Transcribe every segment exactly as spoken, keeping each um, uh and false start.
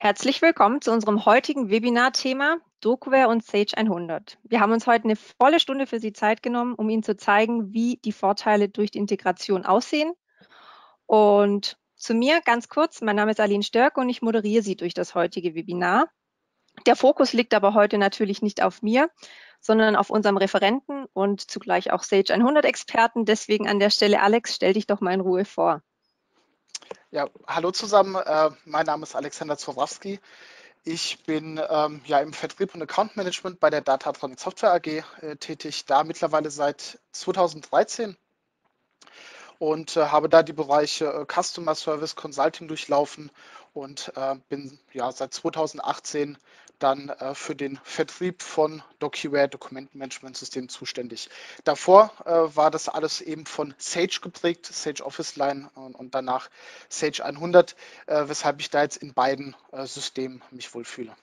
Herzlich willkommen zu unserem heutigen Webinar-Thema DokuWare und Sage hundert. Wir haben uns heute eine volle Stunde für Sie Zeit genommen, um Ihnen zu zeigen, wie die Vorteile durch die Integration aussehen. Und zu mir ganz kurz, mein Name ist Aline Störk und ich moderiere Sie durch das heutige Webinar. Der Fokus liegt aber heute natürlich nicht auf mir, sondern auf unserem Referenten und zugleich auch Sage hundert-Experten. Deswegen an der Stelle, Alex, stell dich doch mal in Ruhe vor. Ja, hallo zusammen, äh, mein Name ist Alexander Zowrawski. Ich bin ähm, ja im Vertrieb und Account Management bei der Datatronic Software A G äh, tätig, da mittlerweile seit zweitausenddreizehn und äh, habe da die Bereiche äh, Customer Service, Consulting durchlaufen und äh, bin ja seit zweitausendachtzehn dann äh, für den Vertrieb von DokuWare Dokumentenmanagementsystem zuständig. Davor äh, war das alles eben von Sage geprägt, Sage Office Line und, und danach Sage hundert, äh, weshalb ich da jetzt in beiden äh, Systemen mich wohlfühle.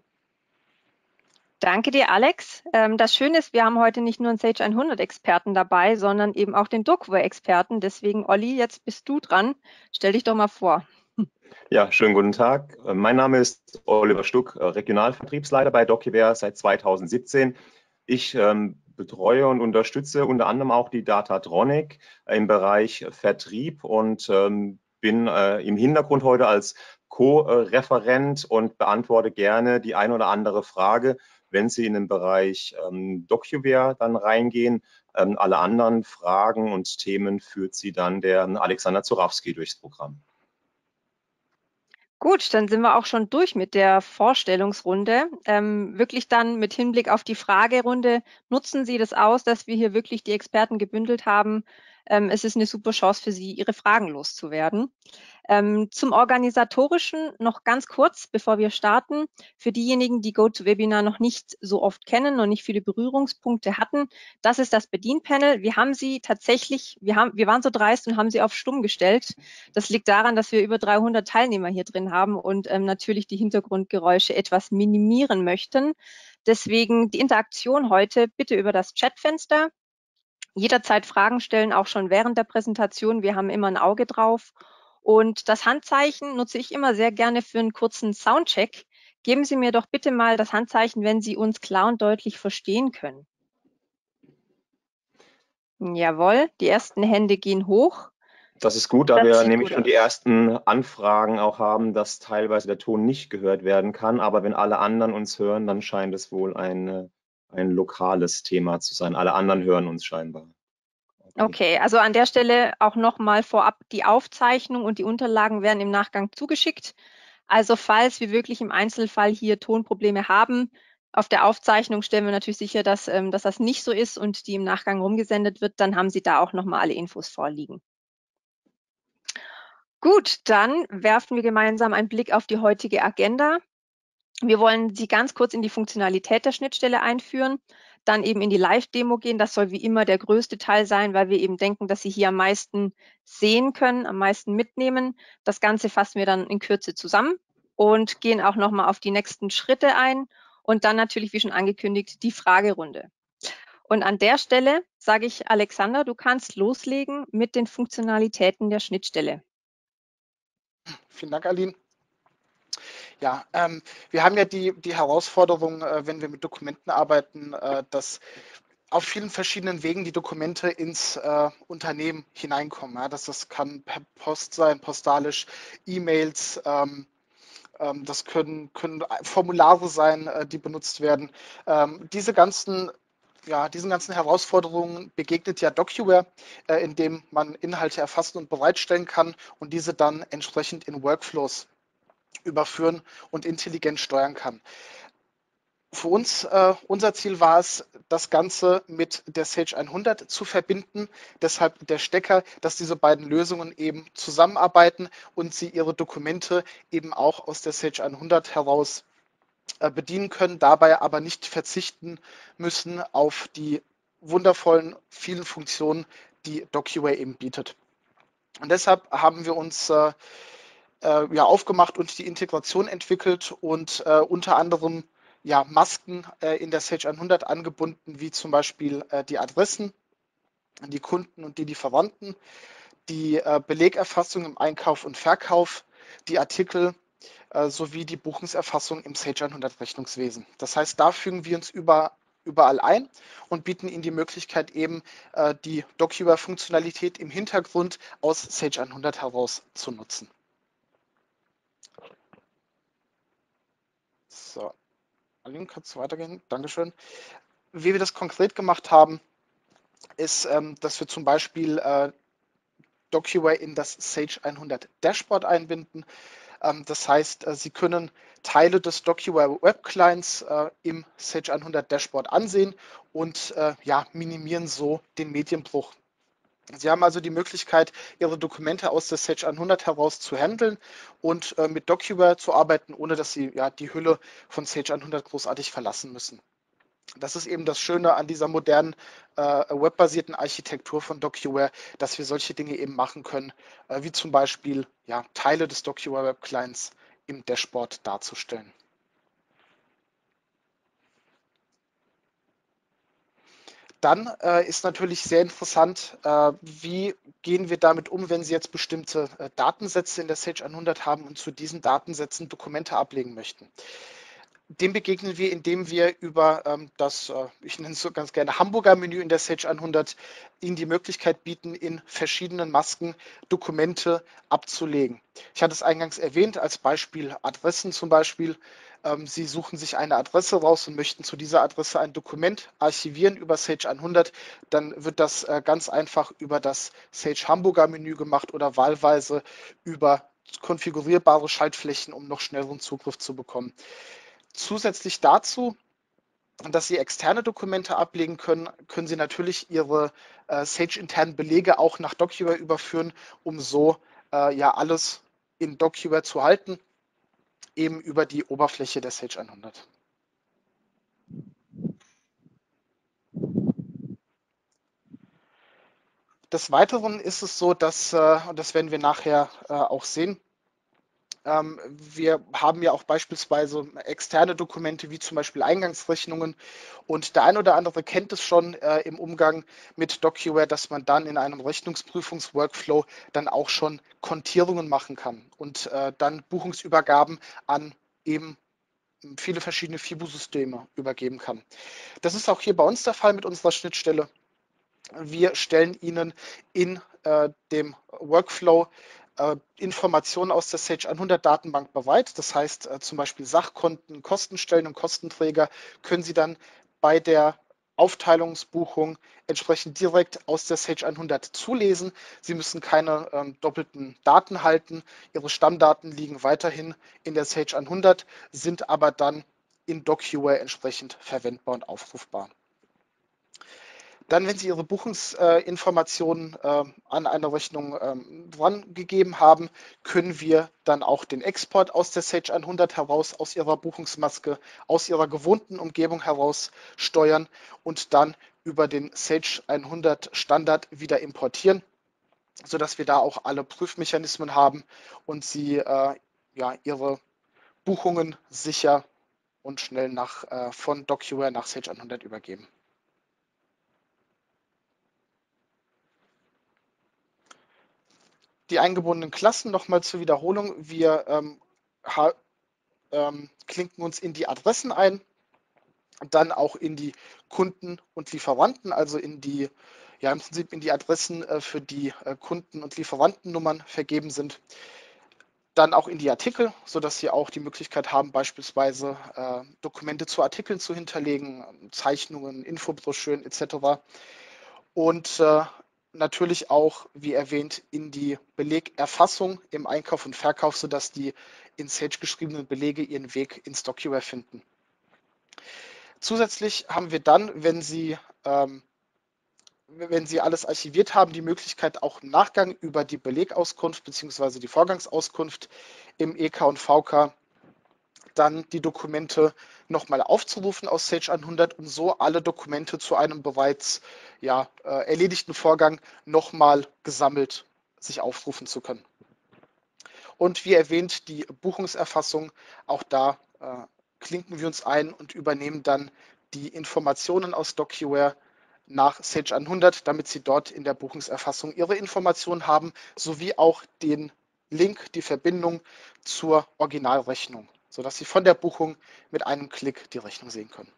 Danke dir, Alex. Ähm, das Schöne ist, wir haben heute nicht nur einen Sage hundert-Experten dabei, sondern eben auch den DokuWare-Experten. Deswegen, Olli, jetzt bist du dran. Stell dich doch mal vor. Ja, schönen guten Tag. Mein Name ist Oliver Stuck, Regionalvertriebsleiter bei DokuWare seit zweitausendsiebzehn. Ich ähm, betreue und unterstütze unter anderem auch die Datatronic im Bereich Vertrieb und ähm, bin äh, im Hintergrund heute als Co-Referent und beantworte gerne die ein oder andere Frage, wenn Sie in den Bereich ähm, DokuWare dann reingehen. Ähm, alle anderen Fragen und Themen führt Sie dann der Alexander Zowrawski durchs Programm. Gut, dann sind wir auch schon durch mit der Vorstellungsrunde. Ähm, wirklich dann mit Hinblick auf die Fragerunde, nutzen Sie das aus, dass wir hier wirklich die Experten gebündelt haben. Ähm, es ist eine super Chance für Sie, Ihre Fragen loszuwerden. Ähm, zum Organisatorischen noch ganz kurz, bevor wir starten. Für diejenigen, die GoToWebinar noch nicht so oft kennen und nicht viele Berührungspunkte hatten, das ist das Bedienpanel. Wir haben sie tatsächlich, wir, haben, wir waren so dreist und haben sie auf stumm gestellt. Das liegt daran, dass wir über dreihundert Teilnehmer hier drin haben und ähm, natürlich die Hintergrundgeräusche etwas minimieren möchten. Deswegen die Interaktion heute bitte über das Chatfenster. Jederzeit Fragen stellen, auch schon während der Präsentation. Wir haben immer ein Auge drauf. Und das Handzeichen nutze ich immer sehr gerne für einen kurzen Soundcheck. Geben Sie mir doch bitte mal das Handzeichen, wenn Sie uns klar und deutlich verstehen können. Jawohl, die ersten Hände gehen hoch. Das ist gut, da Das wir sieht nämlich gut schon aus. die ersten Anfragen auch haben, dass teilweise der Ton nicht gehört werden kann. Aber wenn alle anderen uns hören, dann scheint es wohl ein, ein lokales Thema zu sein. Alle anderen hören uns scheinbar. Okay, okay, also an der Stelle auch nochmal vorab, die Aufzeichnung und die Unterlagen werden im Nachgang zugeschickt. Also falls wir wirklich im Einzelfall hier Tonprobleme haben, auf der Aufzeichnung stellen wir natürlich sicher, dass, ähm, dass das nicht so ist und die im Nachgang rumgesendet wird, dann haben Sie da auch nochmal alle Infos vorliegen. Gut, dann werfen wir gemeinsam einen Blick auf die heutige Agenda. Wir wollen Sie ganz kurz in die Funktionalität der Schnittstelle einführen, dann eben in die Live-Demo gehen. Das soll wie immer der größte Teil sein, weil wir eben denken, dass Sie hier am meisten sehen können, am meisten mitnehmen. Das Ganze fassen wir dann in Kürze zusammen und gehen auch nochmal auf die nächsten Schritte ein und dann natürlich, wie schon angekündigt, die Fragerunde. Und an der Stelle sage ich, Alexander, du kannst loslegen mit den Funktionalitäten der Schnittstelle. Vielen Dank, Aline. Ja, ähm, wir haben ja die, die Herausforderung, äh, wenn wir mit Dokumenten arbeiten, äh, dass auf vielen verschiedenen Wegen die Dokumente ins äh, Unternehmen hineinkommen. Ja, das, das kann per Post sein, postalisch, E-Mails, ähm, ähm, das können, können Formulare sein, äh, die benutzt werden. Ähm, diese ganzen Ja, diesen ganzen Herausforderungen begegnet ja DokuWare, äh, indem man Inhalte erfassen und bereitstellen kann und diese dann entsprechend in Workflows überführen und intelligent steuern kann. Für uns, äh, unser Ziel war es, das Ganze mit der Sage hundert zu verbinden. Deshalb der Stecker, dass diese beiden Lösungen eben zusammenarbeiten und Sie Ihre Dokumente eben auch aus der Sage hundert heraus äh, bedienen können, dabei aber nicht verzichten müssen auf die wundervollen vielen Funktionen, die DokuWare eben bietet. Und deshalb haben wir uns äh, äh, ja, aufgemacht und die Integration entwickelt und äh, unter anderem ja, Masken äh, in der Sage hundert angebunden, wie zum Beispiel äh, die Adressen, die Kunden und die Lieferanten, die äh, Belegerfassung im Einkauf und Verkauf, die Artikel, äh, sowie die Buchungserfassung im Sage hundert Rechnungswesen. Das heißt, da fügen wir uns über, überall ein und bieten Ihnen die Möglichkeit, eben äh, die DocuWare-Funktionalität im Hintergrund aus Sage hundert heraus zu nutzen. So, Aline, kannst du weitergehen? Dankeschön. Wie wir das konkret gemacht haben, ist, ähm, dass wir zum Beispiel äh, DocuWare in das Sage hundert Dashboard einbinden. Ähm, das heißt, äh, Sie können Teile des DocuWare Web Clients äh, im Sage hundert Dashboard ansehen und äh, ja, minimieren so den Medienbruch. Sie haben also die Möglichkeit, Ihre Dokumente aus der Sage hundert heraus zu handeln und äh, mit DocuWare zu arbeiten, ohne dass Sie ja, die Hülle von Sage hundert großartig verlassen müssen. Das ist eben das Schöne an dieser modernen äh, webbasierten Architektur von DocuWare, dass wir solche Dinge eben machen können, äh, wie zum Beispiel ja, Teile des DocuWare Web Clients im Dashboard darzustellen. Dann äh, ist natürlich sehr interessant, äh, wie gehen wir damit um, wenn Sie jetzt bestimmte äh, Datensätze in der Sage hundert haben und zu diesen Datensätzen Dokumente ablegen möchten. Dem begegnen wir, indem wir über ähm, das, äh, ich nenne es so ganz gerne Hamburger Menü in der Sage hundert, Ihnen die Möglichkeit bieten, in verschiedenen Masken Dokumente abzulegen. Ich hatte es eingangs erwähnt, als Beispiel Adressen zum Beispiel. Ähm, Sie suchen sich eine Adresse raus und möchten zu dieser Adresse ein Dokument archivieren über Sage hundert. Dann wird das äh, ganz einfach über das Sage Hamburger Menü gemacht oder wahlweise über konfigurierbare Schaltflächen, um noch schnelleren Zugriff zu bekommen. Zusätzlich dazu, dass Sie externe Dokumente ablegen können, können Sie natürlich Ihre äh, Sage-internen Belege auch nach DocuWare überführen, um so äh, ja alles in DocuWare zu halten, eben über die Oberfläche der Sage hundert. Des Weiteren ist es so, dass, äh, und das werden wir nachher äh, auch sehen, Ähm, wir haben ja auch beispielsweise externe Dokumente wie zum Beispiel Eingangsrechnungen und der ein oder andere kennt es schon äh, im Umgang mit DocuWare, dass man dann in einem Rechnungsprüfungs-Workflow dann auch schon Kontierungen machen kann und äh, dann Buchungsübergaben an eben viele verschiedene FIBO-Systeme übergeben kann. Das ist auch hier bei uns der Fall mit unserer Schnittstelle. Wir stellen Ihnen in äh, dem Workflow äh, Informationen aus der Sage hundert Datenbank bereit. Das heißt äh, zum Beispiel Sachkonten, Kostenstellen und Kostenträger können Sie dann bei der Aufteilungsbuchung entsprechend direkt aus der Sage hundert zulesen. Sie müssen keine ähm, doppelten Daten halten. Ihre Stammdaten liegen weiterhin in der Sage hundert, sind aber dann in DocuWare entsprechend verwendbar und aufrufbar. Dann, wenn Sie Ihre Buchungsinformationen äh, an eine Rechnung ähm, drangegeben haben, können wir dann auch den Export aus der Sage hundert heraus, aus Ihrer Buchungsmaske, aus Ihrer gewohnten Umgebung heraus steuern und dann über den Sage hundert Standard wieder importieren, sodass wir da auch alle Prüfmechanismen haben und Sie äh, ja, Ihre Buchungen sicher und schnell nach, äh, von DocuWare nach Sage hundert übergeben. Die eingebundenen Klassen nochmal zur Wiederholung. Wir ähm, ha, ähm, klinken uns in die Adressen ein, dann auch in die Kunden und Lieferanten, also in die, ja, im Prinzip in die Adressen, äh, für die äh, Kunden- und Lieferantennummern vergeben sind. Dann auch in die Artikel, sodass Sie auch die Möglichkeit haben, beispielsweise äh, Dokumente zu Artikeln zu hinterlegen, Zeichnungen, Infobroschüren et cetera. Und äh, natürlich auch, wie erwähnt, in die Belegerfassung im Einkauf und Verkauf, sodass die in Sage geschriebenen Belege ihren Weg ins DocuWare finden. Zusätzlich haben wir dann, wenn Sie, ähm, wenn Sie alles archiviert haben, die Möglichkeit auch im Nachgang über die Belegauskunft bzw. die Vorgangsauskunft im E K und V K dann die Dokumente nochmal aufzurufen aus Sage hundert, um so alle Dokumente zu einem bereits ja, äh, erledigten Vorgang nochmal gesammelt sich aufrufen zu können. Und wie erwähnt, die Buchungserfassung, auch da äh, klinken wir uns ein und übernehmen dann die Informationen aus DocuWare nach Sage hundert, damit Sie dort in der Buchungserfassung Ihre Informationen haben, sowie auch den Link, die Verbindung zur Originalrechnung, sodass Sie von der Buchung mit einem Klick die Rechnung sehen können.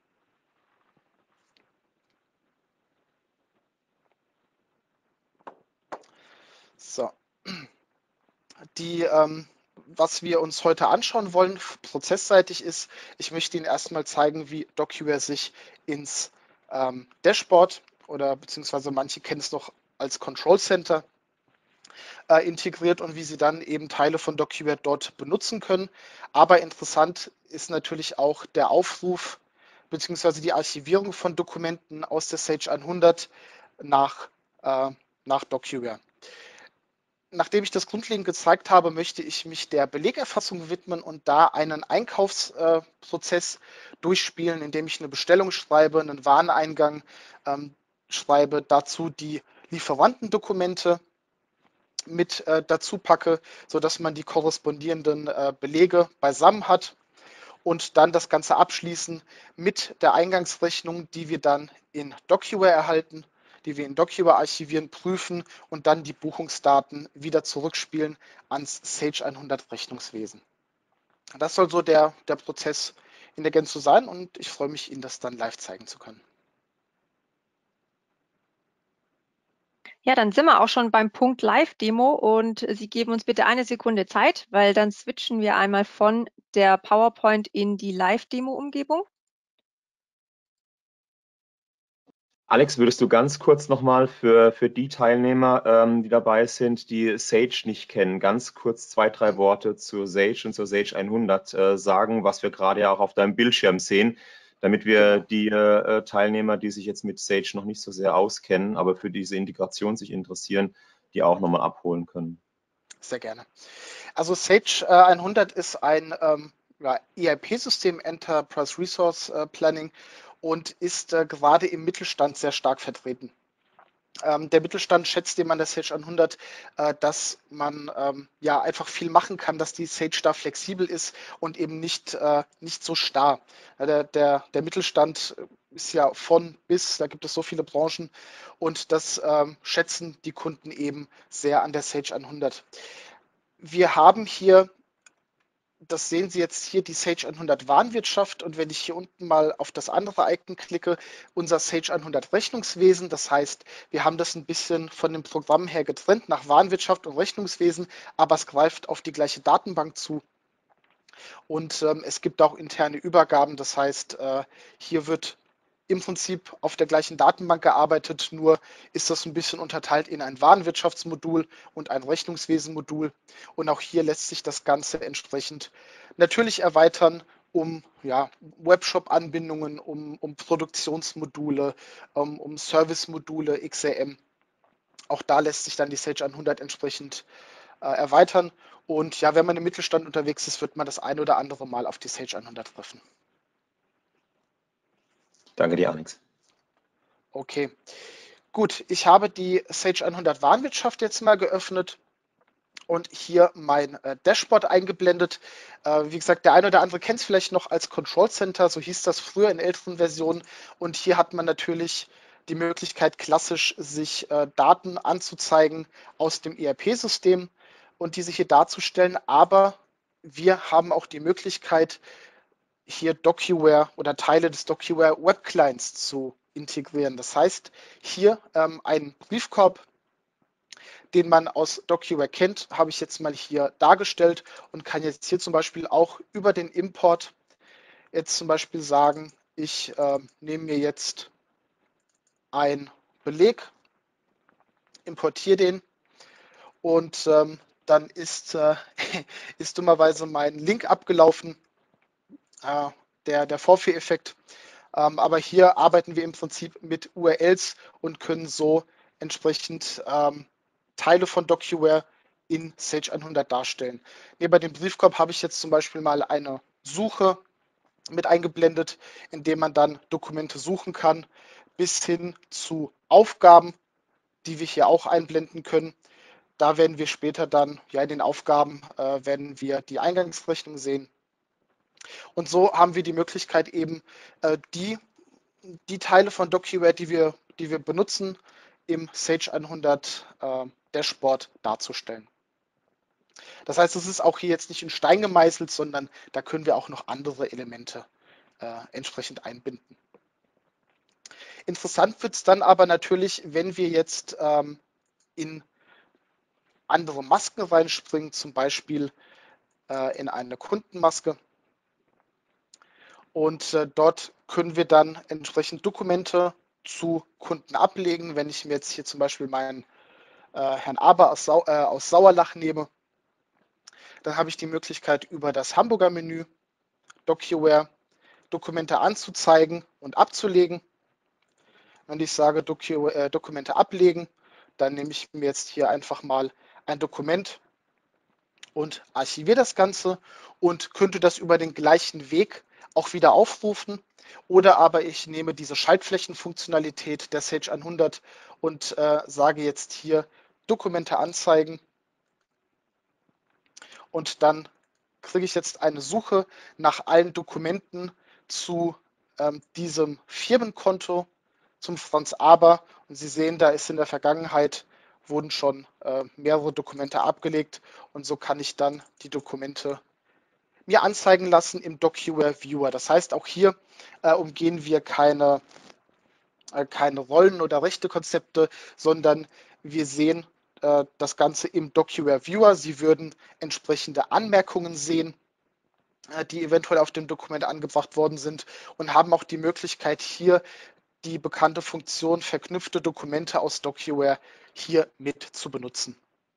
So, die, ähm, was wir uns heute anschauen wollen, prozessseitig ist, ich möchte Ihnen erstmal zeigen, wie DocuWare sich ins ähm, Dashboard oder beziehungsweise manche kennen es noch als Control Center äh, integriert und wie Sie dann eben Teile von DocuWare dort benutzen können. Aber interessant ist natürlich auch der Aufruf beziehungsweise die Archivierung von Dokumenten aus der Sage hundert nach, äh, nach DocuWare. Nachdem ich das grundlegend gezeigt habe, möchte ich mich der Belegerfassung widmen und da einen Einkaufsprozess äh, durchspielen, indem ich eine Bestellung schreibe, einen Wareneingang ähm, schreibe, dazu die Lieferantendokumente mit äh, dazu packe, sodass man die korrespondierenden äh, Belege beisammen hat und dann das Ganze abschließen mit der Eingangsrechnung, die wir dann in DocuWare erhalten, die wir in DocuWare archivieren, prüfen und dann die Buchungsdaten wieder zurückspielen ans Sage hundert Rechnungswesen. Das soll so der, der Prozess in der Gänze sein und ich freue mich, Ihnen das dann live zeigen zu können. Ja, dann sind wir auch schon beim Punkt Live-Demo und Sie geben uns bitte eine Sekunde Zeit, weil dann switchen wir einmal von der PowerPoint in die Live-Demo-Umgebung. Alex, würdest du ganz kurz nochmal für, für die Teilnehmer, ähm, die dabei sind, die Sage nicht kennen, ganz kurz zwei, drei Worte zur Sage und zur Sage hundert äh, sagen, was wir gerade ja auch auf deinem Bildschirm sehen, damit wir Genau. die äh, Teilnehmer, die sich jetzt mit Sage noch nicht so sehr auskennen, aber für diese Integration sich interessieren, die auch nochmal abholen können. Sehr gerne. Also Sage äh, hundert ist ein ähm, ja, E R P-System, Enterprise Resource äh, Planning, und ist äh, gerade im Mittelstand sehr stark vertreten. Ähm, der Mittelstand schätzt dem an der Sage hundert, äh, dass man ähm, ja einfach viel machen kann, dass die Sage da flexibel ist und eben nicht, äh, nicht so starr. Ja, der, der, der Mittelstand ist ja von bis, da gibt es so viele Branchen und das ähm, schätzen die Kunden eben sehr an der Sage hundert. Wir haben hier, das sehen Sie jetzt hier, die Sage hundert Warenwirtschaft, und wenn ich hier unten mal auf das andere Icon klicke, unser Sage hundert Rechnungswesen, das heißt, wir haben das ein bisschen von dem Programm her getrennt nach Warenwirtschaft und Rechnungswesen, aber es greift auf die gleiche Datenbank zu und ähm, es gibt auch interne Übergaben, das heißt, äh, hier wird im Prinzip auf der gleichen Datenbank gearbeitet, nur ist das ein bisschen unterteilt in ein Warenwirtschaftsmodul und ein Rechnungswesenmodul. Und auch hier lässt sich das Ganze entsprechend natürlich erweitern um ja, Webshop-Anbindungen, um, um Produktionsmodule, um, um Service-Module, X R M. Auch da lässt sich dann die Sage hundert entsprechend äh, erweitern. Und ja, wenn man im Mittelstand unterwegs ist, wird man das ein oder andere Mal auf die Sage hundert treffen. Danke dir, Alex. Okay, gut. Ich habe die Sage hundert Warenwirtschaft jetzt mal geöffnet und hier mein äh, Dashboard eingeblendet. Äh, wie gesagt, der eine oder andere kennt es vielleicht noch als Control Center, so hieß das früher in älteren Versionen. Und hier hat man natürlich die Möglichkeit, klassisch sich äh, Daten anzuzeigen aus dem E R P-System und diese hier darzustellen. Aber wir haben auch die Möglichkeit, hier DocuWare oder Teile des DocuWare Web Clients zu integrieren. Das heißt, hier ähm, ein Briefkorb, den man aus DocuWare kennt, habe ich jetzt mal hier dargestellt und kann jetzt hier zum Beispiel auch über den Import jetzt zum Beispiel sagen, ich äh, nehme mir jetzt einen Beleg, importiere den und ähm, dann ist, äh, ist dummerweise mein Link abgelaufen, äh, der, der Vorführeffekt. Ähm, aber hier arbeiten wir im Prinzip mit U R Ls und können so entsprechend ähm, Teile von DocuWare in Sage hundert darstellen. Neben dem Briefkorb habe ich jetzt zum Beispiel mal eine Suche mit eingeblendet, indem man dann Dokumente suchen kann, bis hin zu Aufgaben, die wir hier auch einblenden können. Da werden wir später dann, ja, in den Aufgaben äh, werden wir die Eingangsrechnung sehen. Und so haben wir die Möglichkeit eben, äh, die, die Teile von DocuWare, die wir, die wir benutzen, im Sage hundert äh, Dashboard darzustellen. Das heißt, es ist auch hier jetzt nicht in Stein gemeißelt, sondern da können wir auch noch andere Elemente äh, entsprechend einbinden. Interessant wird es dann aber natürlich, wenn wir jetzt ähm, in andere Masken reinspringen, zum Beispiel äh, in eine Kundenmaske. Und äh, dort können wir dann entsprechend Dokumente zu Kunden ablegen. Wenn ich mir jetzt hier zum Beispiel meinen äh, Herrn Aber aus, Sau äh, aus Sauerlach nehme, dann habe ich die Möglichkeit, über das Hamburger Menü DocuWare Dokumente anzuzeigen und abzulegen. Wenn ich sage Docu äh, Dokumente ablegen, dann nehme ich mir jetzt hier einfach mal ein Dokument und archiviere das Ganze und könnte das über den gleichen Weg auch wieder aufrufen. Oder aber ich nehme diese Schaltflächenfunktionalität der Sage hundert und äh, sage jetzt hier Dokumente anzeigen. Und dann kriege ich jetzt eine Suche nach allen Dokumenten zu ähm, diesem Firmenkonto, zum Franz Aber. Und Sie sehen, da ist in der Vergangenheit wurden schon äh, mehrere Dokumente abgelegt und so kann ich dann die Dokumente mir anzeigen lassen im DocuWare Viewer. Das heißt, auch hier äh, umgehen wir keine, äh, keine Rollen- oder Rechtekonzepte, sondern wir sehen äh, das Ganze im DocuWare Viewer. Sie würden entsprechende Anmerkungen sehen, äh, die eventuell auf dem Dokument angebracht worden sind und haben auch die Möglichkeit, hier die bekannte Funktion verknüpfte Dokumente aus DocuWare hier mit zu benutzen.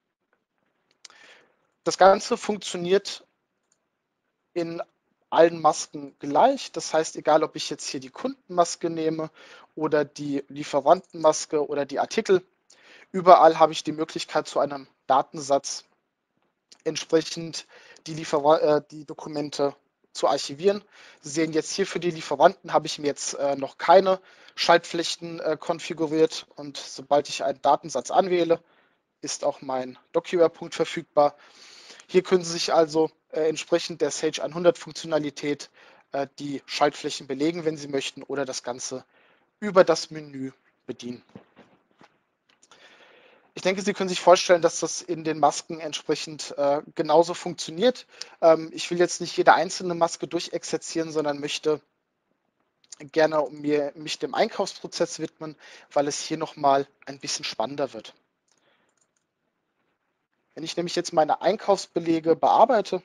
Das Ganze funktioniert in allen Masken gleich. Das heißt, egal ob ich jetzt hier die Kundenmaske nehme oder die Lieferantenmaske oder die Artikel, überall habe ich die Möglichkeit, zu einem Datensatz entsprechend die, Liefer äh, die Dokumente zu archivieren. Sie sehen jetzt hier für die Lieferanten habe ich mir jetzt äh, noch keine Schaltflächen äh, konfiguriert und sobald ich einen Datensatz anwähle, ist auch mein DocuWare-Punkt verfügbar. Hier können Sie sich also äh, entsprechend der Sage hundert Funktionalität äh, die Schaltflächen belegen, wenn Sie möchten, oder das Ganze über das Menü bedienen. Ich denke, Sie können sich vorstellen, dass das in den Masken entsprechend äh, genauso funktioniert. Ähm, ich will jetzt nicht jede einzelne Maske durchexerzieren, sondern möchte gerne mir, mich dem Einkaufsprozess widmen, weil es hier nochmal ein bisschen spannender wird. Wenn ich nämlich jetzt meine Einkaufsbelege bearbeite,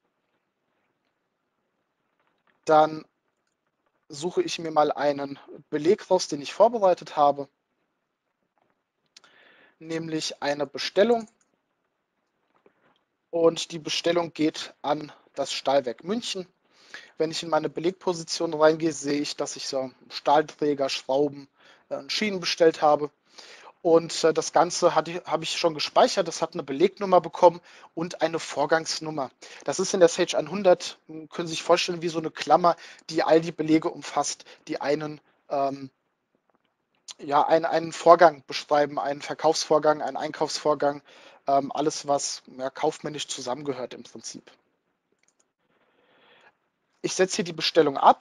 dann suche ich mir mal einen Beleg raus, den ich vorbereitet habe, nämlich eine Bestellung. Und die Bestellung geht an das Stahlwerk München. Wenn ich in meine Belegposition reingehe, sehe ich, dass ich so Stahlträger, Schrauben, äh, Schienen bestellt habe. Und äh, das Ganze habe ich schon gespeichert. Das hat eine Belegnummer bekommen und eine Vorgangsnummer. Das ist in der Sage hundert, können Sie sich vorstellen, wie so eine Klammer, die all die Belege umfasst, die einen, ähm, ja, einen, einen Vorgang beschreiben, einen Verkaufsvorgang, einen Einkaufsvorgang, ähm, alles, was ja, kaufmännisch zusammengehört im Prinzip. Ich setze hier die Bestellung ab,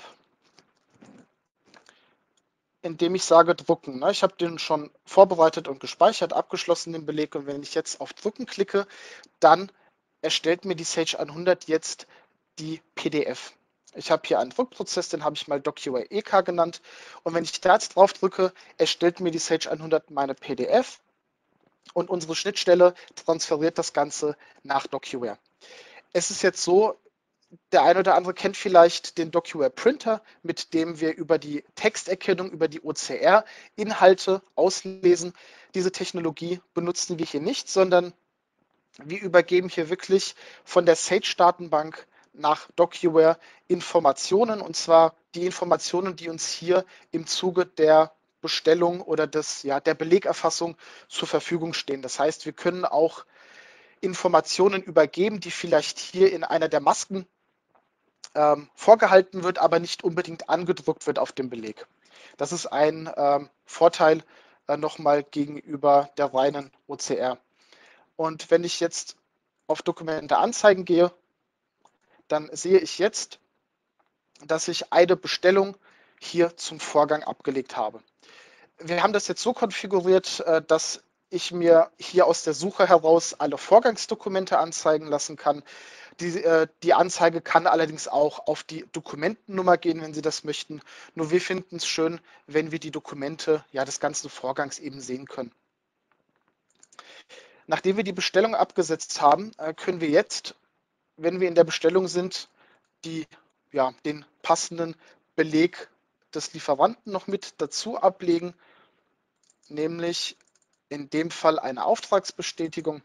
indem ich sage Drucken. Ich habe den schon vorbereitet und gespeichert, abgeschlossen, den Beleg. Und wenn ich jetzt auf Drucken klicke, dann erstellt mir die Sage hundert jetzt die P D F. Ich habe hier einen Druckprozess, den habe ich mal DocuWare E K genannt. Und wenn ich da jetzt drauf drücke, erstellt mir die Sage hundert meine P D F. Und unsere Schnittstelle transferiert das Ganze nach DocuWare. Es ist jetzt so, der eine oder andere kennt vielleicht den DocuWare Printer, mit dem wir über die Texterkennung, über die O C R Inhalte auslesen. Diese Technologie benutzen wir hier nicht, sondern wir übergeben hier wirklich von der Sage-Datenbank nach DocuWare Informationen, und zwar die Informationen, die uns hier im Zuge der Bestellung oder des, ja, der Belegerfassung zur Verfügung stehen. Das heißt, wir können auch Informationen übergeben, die vielleicht hier in einer der Masken ähm, vorgehalten wird, aber nicht unbedingt angedruckt wird auf dem Beleg. Das ist ein ähm, Vorteil äh, nochmal gegenüber der reinen O C R. Und wenn ich jetzt auf Dokumente anzeigen gehe, dann sehe ich jetzt, dass ich eine Bestellung hier zum Vorgang abgelegt habe. Wir haben das jetzt so konfiguriert, dass ich mir hier aus der Suche heraus alle Vorgangsdokumente anzeigen lassen kann. Die, äh, die Anzeige kann allerdings auch auf die Dokumentennummer gehen, wenn Sie das möchten. Nur wir finden es schön, wenn wir die Dokumente ja, des ganzen Vorgangs eben sehen können. Nachdem wir die Bestellung abgesetzt haben, äh, können wir jetzt, wenn wir in der Bestellung sind, die, ja, den passenden Beleg des Lieferanten noch mit dazu ablegen, nämlich in dem Fall eine Auftragsbestätigung.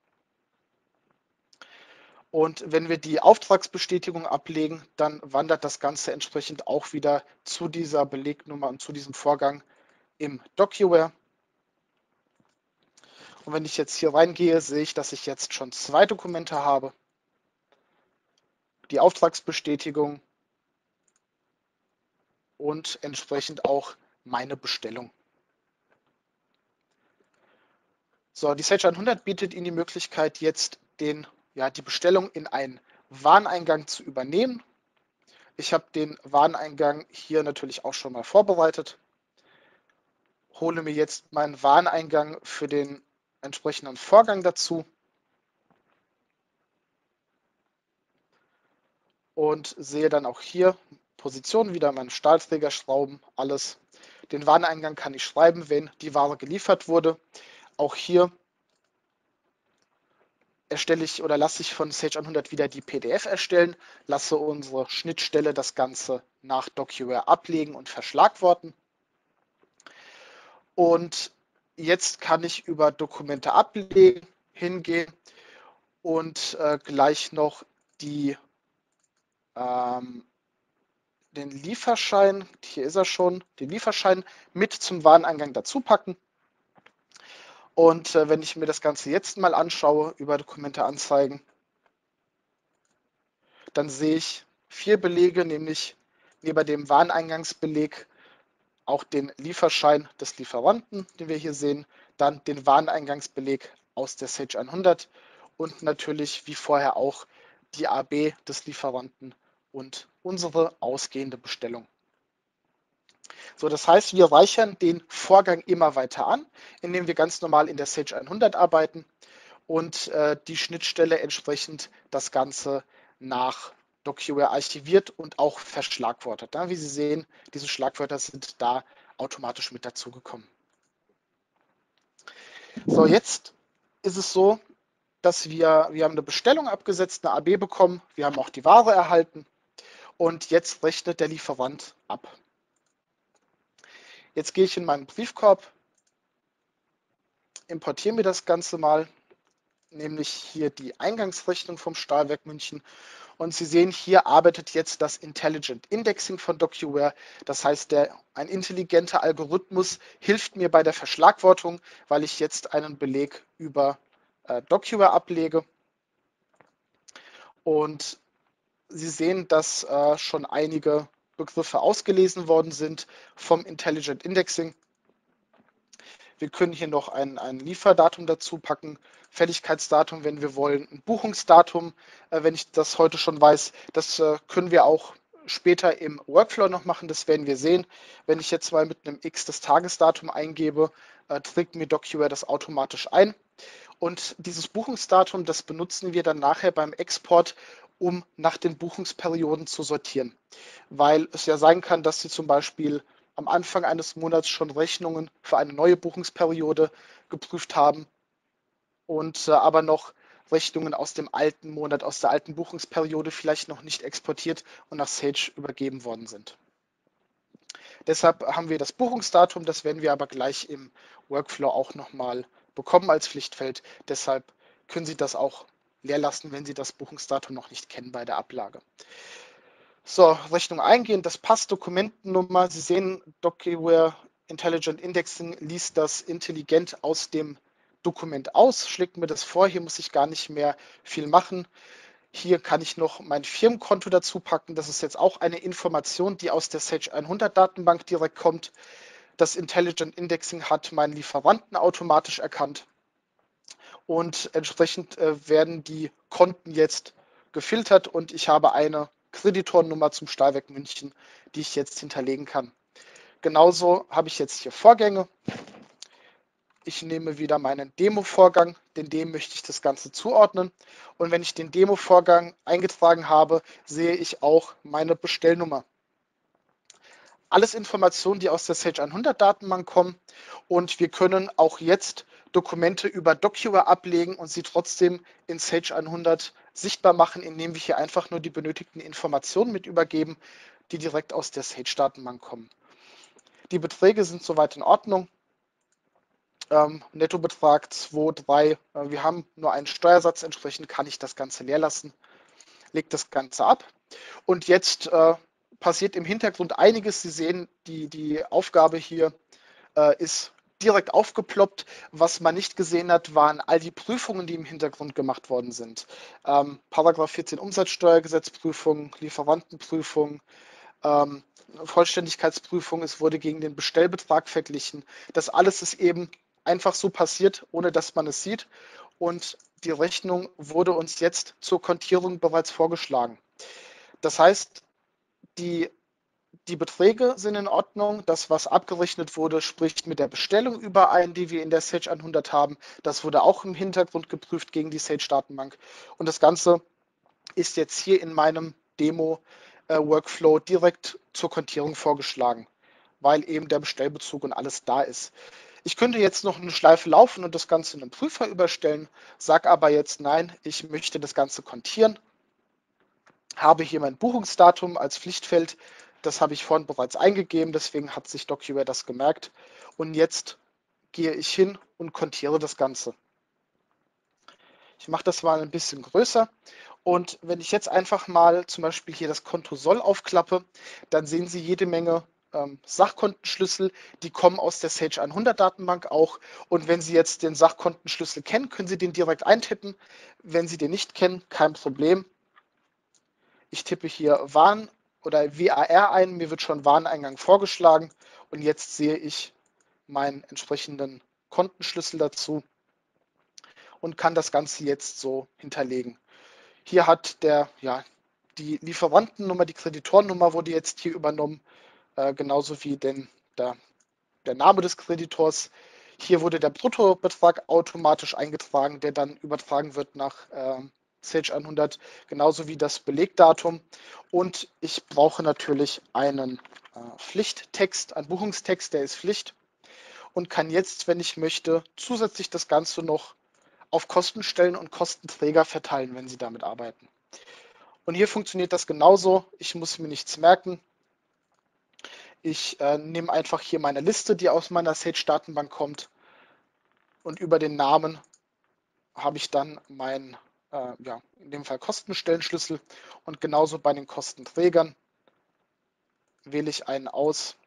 Und wenn wir die Auftragsbestätigung ablegen, dann wandert das Ganze entsprechend auch wieder zu dieser Belegnummer und zu diesem Vorgang im DocuWare. Und wenn ich jetzt hier reingehe, sehe ich, dass ich jetzt schon zwei Dokumente habe. Die Auftragsbestätigung und entsprechend auch meine Bestellung. So, die Sage hundert bietet Ihnen die Möglichkeit, jetzt den, ja, die Bestellung in einen Wareneingang zu übernehmen. Ich habe den Wareneingang hier natürlich auch schon mal vorbereitet. Hole mir jetzt meinen Wareneingang für den entsprechenden Vorgang dazu. Und sehe dann auch hier Position wieder, meine Stahlträgerschrauben, alles. Den Wareneingang kann ich schreiben, wenn die Ware geliefert wurde. Auch hier erstelle ich oder lasse ich von Sage hundert wieder die P D F erstellen, lasse unsere Schnittstelle das Ganze nach DocuWare ablegen und verschlagworten. Und jetzt kann ich über Dokumente ablegen hingehen und äh, gleich noch die, ähm, den Lieferschein, hier ist er schon, den Lieferschein mit zum Wareneingang dazu packen. Und äh, wenn ich mir das Ganze jetzt mal anschaue, über Dokumente anzeigen, dann sehe ich vier Belege, nämlich neben dem Wareneingangsbeleg auch den Lieferschein des Lieferanten, den wir hier sehen, dann den Wareneingangsbeleg aus der Sage hundert und natürlich wie vorher auch die A B des Lieferanten und unsere ausgehende Bestellung. So, das heißt, wir reichern den Vorgang immer weiter an, indem wir ganz normal in der Sage hundert arbeiten und äh, die Schnittstelle entsprechend das Ganze nach DocuWare archiviert und auch verschlagwortet. Ja, wie Sie sehen, diese Schlagwörter sind da automatisch mit dazugekommen. So, jetzt ist es so, dass wir, wir haben eine Bestellung abgesetzt, eine A B bekommen, wir haben auch die Ware erhalten und jetzt rechnet der Lieferant ab. Jetzt gehe ich in meinen Briefkorb, importiere mir das Ganze mal, nämlich hier die Eingangsrechnung vom Stahlwerk München. Und Sie sehen, hier arbeitet jetzt das Intelligent Indexing von DocuWare. Das heißt, der, ein intelligenter Algorithmus hilft mir bei der Verschlagwortung, weil ich jetzt einen Beleg über äh, DocuWare ablege. Und Sie sehen, dass äh, schon einige Begriffe ausgelesen worden sind vom Intelligent Indexing. Wir können hier noch ein, ein Lieferdatum dazu packen, Fälligkeitsdatum, wenn wir wollen, ein Buchungsdatum, äh, wenn ich das heute schon weiß. Das äh, können wir auch später im Workflow noch machen, das werden wir sehen. Wenn ich jetzt mal mit einem X das Tagesdatum eingebe, äh, trägt mir DocuWare das automatisch ein. Und dieses Buchungsdatum, das benutzen wir dann nachher beim Export, um nach den Buchungsperioden zu sortieren. Weil es ja sein kann, dass Sie zum Beispiel am Anfang eines Monats schon Rechnungen für eine neue Buchungsperiode geprüft haben und äh, aber noch Rechnungen aus dem alten Monat, aus der alten Buchungsperiode vielleicht noch nicht exportiert und nach Sage übergeben worden sind. Deshalb haben wir das Buchungsdatum, das werden wir aber gleich im Workflow auch nochmal bekommen als Pflichtfeld. Deshalb können Sie das auch leer lassen, wenn Sie das Buchungsdatum noch nicht kennen bei der Ablage. So, Rechnung eingehen, das passt, Dokumentennummer. Sie sehen, DocuWare Intelligent Indexing liest das intelligent aus dem Dokument aus, schlägt mir das vor. Hier muss ich gar nicht mehr viel machen. Hier kann ich noch mein Firmenkonto dazu packen. Das ist jetzt auch eine Information, die aus der Sage hundert Datenbank direkt kommt. Das Intelligent Indexing hat meinen Lieferanten automatisch erkannt. Und entsprechend äh, werden die Konten jetzt gefiltert und ich habe eine Kreditornummer zum Stahlwerk München, die ich jetzt hinterlegen kann. Genauso habe ich jetzt hier Vorgänge. Ich nehme wieder meinen Demo-Vorgang, den dem möchte ich das Ganze zuordnen. Und wenn ich den Demo-Vorgang eingetragen habe, sehe ich auch meine Bestellnummer. Alles Informationen, die aus der Sage hundert Datenbank kommen, und wir können auch jetzt Dokumente über Docuware ablegen und sie trotzdem in Sage hundert sichtbar machen, indem wir hier einfach nur die benötigten Informationen mit übergeben, die direkt aus der Sage Datenbank kommen. Die Beträge sind soweit in Ordnung. Ähm, Nettobetrag zwei, drei, äh, wir haben nur einen Steuersatz, entsprechend kann ich das Ganze leer lassen, lege das Ganze ab und jetzt äh, passiert im Hintergrund einiges. Sie sehen, die, die Aufgabe hier äh, ist direkt aufgeploppt. Was man nicht gesehen hat, waren all die Prüfungen, die im Hintergrund gemacht worden sind. Ähm, Paragraph vierzehn Umsatzsteuergesetzprüfung, Lieferantenprüfung, ähm, Vollständigkeitsprüfung, es wurde gegen den Bestellbetrag verglichen. Das alles ist eben einfach so passiert, ohne dass man es sieht. Und die Rechnung wurde uns jetzt zur Kontierung bereits vorgeschlagen. Das heißt, die, die Beträge sind in Ordnung. Das, was abgerechnet wurde, spricht mit der Bestellung überein, die wir in der Sage hundert haben. Das wurde auch im Hintergrund geprüft gegen die Sage-Datenbank. Und das Ganze ist jetzt hier in meinem Demo-Workflow direkt zur Kontierung vorgeschlagen, weil eben der Bestellbezug und alles da ist. Ich könnte jetzt noch eine Schleife laufen und das Ganze in einen Prüfer überstellen, sage aber jetzt nein, ich möchte das Ganze kontieren, habe hier mein Buchungsdatum als Pflichtfeld, das habe ich vorhin bereits eingegeben, deswegen hat sich Docuware das gemerkt und jetzt gehe ich hin und kontiere das Ganze. Ich mache das mal ein bisschen größer und wenn ich jetzt einfach mal zum Beispiel hier das Konto Soll aufklappe, dann sehen Sie jede Menge ähm, Sachkontenschlüssel, die kommen aus der Sage hundert Datenbank auch, und wenn Sie jetzt den Sachkontenschlüssel kennen, können Sie den direkt eintippen. Wenn Sie den nicht kennen, kein Problem. Ich tippe hier Waren oder W A R ein, mir wird schon Wareneingang vorgeschlagen und jetzt sehe ich meinen entsprechenden Kontenschlüssel dazu und kann das Ganze jetzt so hinterlegen. Hier hat der, ja, die Lieferantennummer, die Kreditornummer wurde jetzt hier übernommen, äh, genauso wie den, der, der Name des Kreditors. Hier wurde der Bruttobetrag automatisch eingetragen, der dann übertragen wird nach äh, Sage hundert, genauso wie das Belegdatum. Und ich brauche natürlich einen äh, Pflichttext, einen Buchungstext, der ist Pflicht, und kann jetzt, wenn ich möchte, zusätzlich das Ganze noch auf Kostenstellen und Kostenträger verteilen, wenn Sie damit arbeiten. Und hier funktioniert das genauso. Ich muss mir nichts merken. Ich äh, nehme einfach hier meine Liste, die aus meiner Sage-Datenbank kommt, und über den Namen habe ich dann meinen, äh, ja, in dem Fall Kostenstellenschlüssel, und genauso bei den Kostenträgern wähle ich einen aus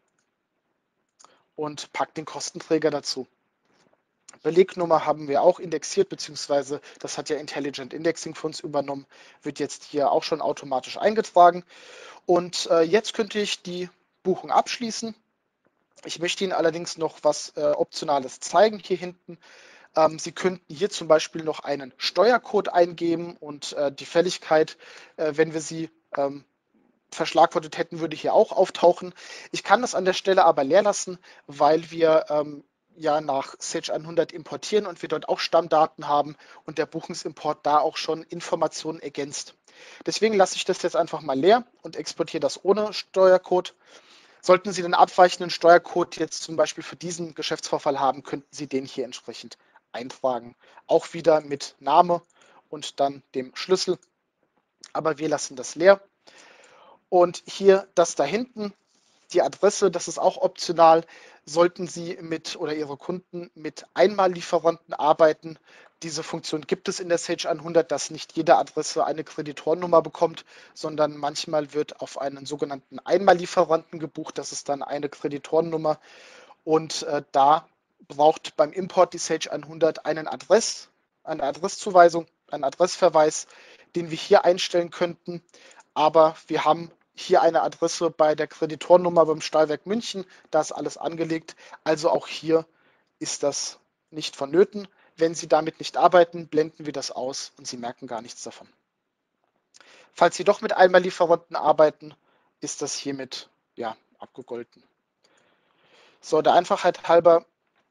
und packe den Kostenträger dazu. Belegnummer haben wir auch indexiert, beziehungsweise das hat ja Intelligent Indexing für uns übernommen, wird jetzt hier auch schon automatisch eingetragen. Und äh, jetzt könnte ich die Buchung abschließen. Ich möchte Ihnen allerdings noch was äh, Optionales zeigen hier hinten. Ähm, Sie könnten hier zum Beispiel noch einen Steuercode eingeben und äh, die Fälligkeit, äh, wenn wir sie ähm, verschlagwortet hätten, würde hier auch auftauchen. Ich kann das an der Stelle aber leer lassen, weil wir ähm, ja nach Sage hundert importieren und wir dort auch Stammdaten haben und der Buchungsimport da auch schon Informationen ergänzt. Deswegen lasse ich das jetzt einfach mal leer und exportiere das ohne Steuercode. Sollten Sie den abweichenden Steuercode jetzt zum Beispiel für diesen Geschäftsvorfall haben, könnten Sie den hier entsprechend eintragen. Auch wieder mit Name und dann dem Schlüssel. Aber wir lassen das leer. Und hier das da hinten, die Adresse, das ist auch optional. Sollten Sie mit oder Ihre Kunden mit Einmallieferanten arbeiten, diese Funktion gibt es in der Sage hundert, dass nicht jede Adresse eine Kreditornummer bekommt, sondern manchmal wird auf einen sogenannten Einmallieferanten gebucht. Das ist dann eine Kreditornummer. Und äh, da braucht beim Import die Sage hundert einen Adress, eine Adresszuweisung, einen Adressverweis, den wir hier einstellen könnten. Aber wir haben hier eine Adresse bei der Kreditornummer beim Stahlwerk München, da ist alles angelegt. Also auch hier ist das nicht vonnöten. Wenn Sie damit nicht arbeiten, blenden wir das aus und Sie merken gar nichts davon. Falls Sie doch mit Einmallieferanten arbeiten, ist das hiermit ja abgegolten. So, der Einfachheit halber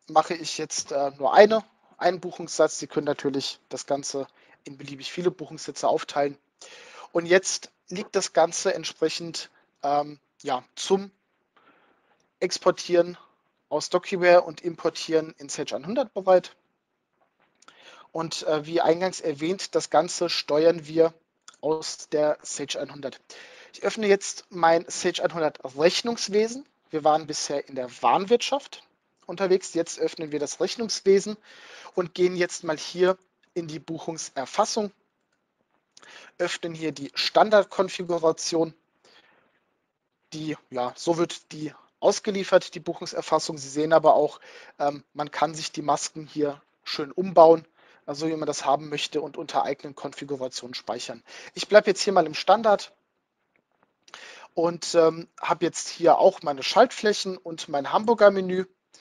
mache ich jetzt äh, nur eine, einen Buchungssatz. Sie können natürlich das Ganze in beliebig viele Buchungssätze aufteilen. Und jetzt liegt das Ganze entsprechend ähm, ja, zum Exportieren aus DocuWare und Importieren in Sage hundert bereit. Und äh, wie eingangs erwähnt, das Ganze steuern wir aus der Sage hundert. Ich öffne jetzt mein Sage hundert Rechnungswesen. Wir waren bisher in der Warenwirtschaft unterwegs. Jetzt öffnen wir das Rechnungswesen und gehen jetzt mal hier in die Buchungserfassung. Öffnen hier die Standardkonfiguration. Die, ja, so wird die ausgeliefert, die Buchungserfassung. Sie sehen aber auch, ähm, man kann sich die Masken hier schön umbauen, also wie man das haben möchte, und unter eigenen Konfigurationen speichern. Ich bleibe jetzt hier mal im Standard und ähm, habe jetzt hier auch meine Schaltflächen und mein Hamburger Menü,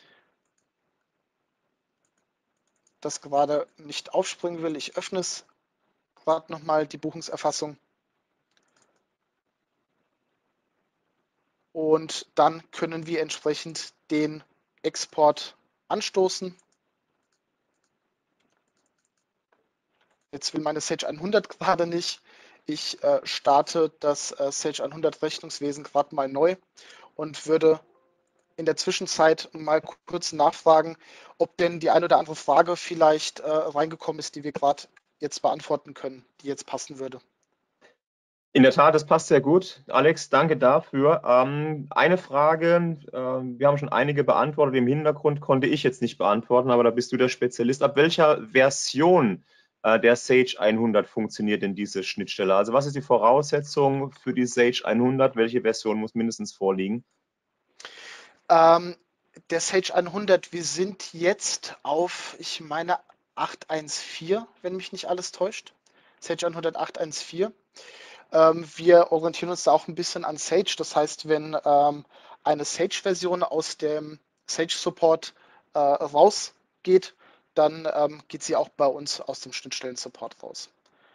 das gerade nicht aufspringen will. Ich öffne es gerade nochmal, die Buchungserfassung. Und dann können wir entsprechend den Export anstoßen. Jetzt will meine Sage hundert gerade nicht. Ich äh, starte das äh, Sage hundert Rechnungswesen gerade mal neu und würde in der Zwischenzeit mal kurz nachfragen, ob denn die eine oder andere Frage vielleicht äh, reingekommen ist, die wir gerade jetzt beantworten können, die jetzt passen würde. In der Tat, das passt sehr gut. Alex, danke dafür. Ähm, eine Frage, äh, wir haben schon einige beantwortet, im Hintergrund konnte ich jetzt nicht beantworten, aber da bist du der Spezialist. Ab welcher Version äh, der Sage hundert funktioniert denn diese Schnittstelle? Also was ist die Voraussetzung für die Sage hundert? Welche Version muss mindestens vorliegen? Ähm, der Sage hundert, wir sind jetzt auf, ich meine, acht Punkt eins Punkt vier, wenn mich nicht alles täuscht. Sage hundert acht Punkt eins Punkt vier. Ähm, wir orientieren uns da auch ein bisschen an Sage. Das heißt, wenn ähm, eine Sage-Version aus dem Sage-Support äh, rausgeht, dann ähm, geht sie auch bei uns aus dem Schnittstellen-Support raus.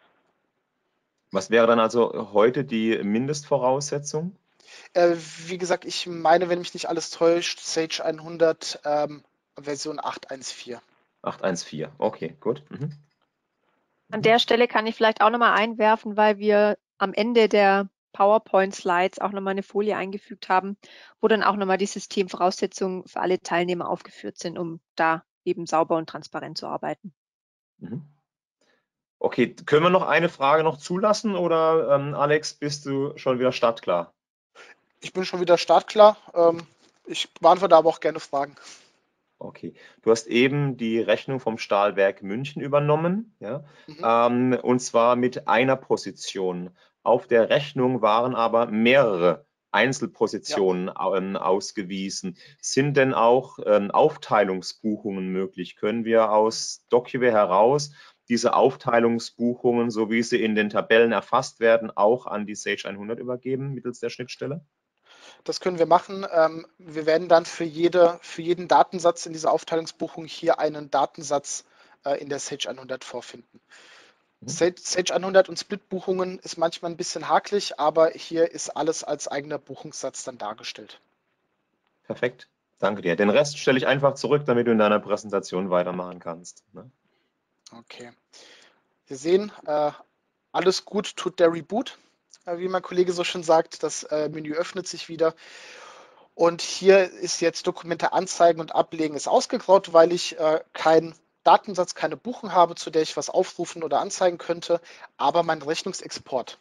Was wäre dann also heute die Mindestvoraussetzung? Äh, wie gesagt, ich meine, wenn mich nicht alles täuscht, Sage hundert ähm, Version acht Punkt eins Punkt vier. acht Punkt eins Punkt vier, okay, gut. Mhm. An der Stelle kann ich vielleicht auch nochmal einwerfen, weil wir am Ende der PowerPoint-Slides auch nochmal eine Folie eingefügt haben, wo dann auch nochmal die Systemvoraussetzungen für alle Teilnehmer aufgeführt sind, um da eben sauber und transparent zu arbeiten. Mhm. Okay, können wir noch eine Frage noch zulassen oder ähm, Alex, bist du schon wieder startklar? Ich bin schon wieder startklar. Ähm, ich beantworte aber auch gerne Fragen. Okay, du hast eben die Rechnung vom Stahlwerk München übernommen, ja, Mhm. ähm, und zwar mit einer Position. Auf der Rechnung waren aber mehrere Einzelpositionen ja. ähm, ausgewiesen. Sind denn auch ähm, Aufteilungsbuchungen möglich? Können wir aus DocuWare heraus diese Aufteilungsbuchungen, so wie sie in den Tabellen erfasst werden, auch an die Sage hundert übergeben mittels der Schnittstelle? Das können wir machen. Ähm, wir werden dann für, jede, für jeden Datensatz in dieser Aufteilungsbuchung hier einen Datensatz äh, in der Sage hundert vorfinden. Mhm. Sage hundert und Split-Buchungen ist manchmal ein bisschen hakelig, aber hier ist alles als eigener Buchungssatz dann dargestellt. Perfekt, danke dir. Den Rest stelle ich einfach zurück, damit du in deiner Präsentation weitermachen kannst. Ne? Okay. Wir sehen, äh, alles gut tut der Reboot, äh, wie mein Kollege so schön sagt. Das äh, Menü öffnet sich wieder. Und hier ist jetzt Dokumente anzeigen und ablegen ist ausgegraut, weil ich äh, keinen Datensatz, keine Buchung habe, zu der ich was aufrufen oder anzeigen könnte. Aber mein Rechnungsexport,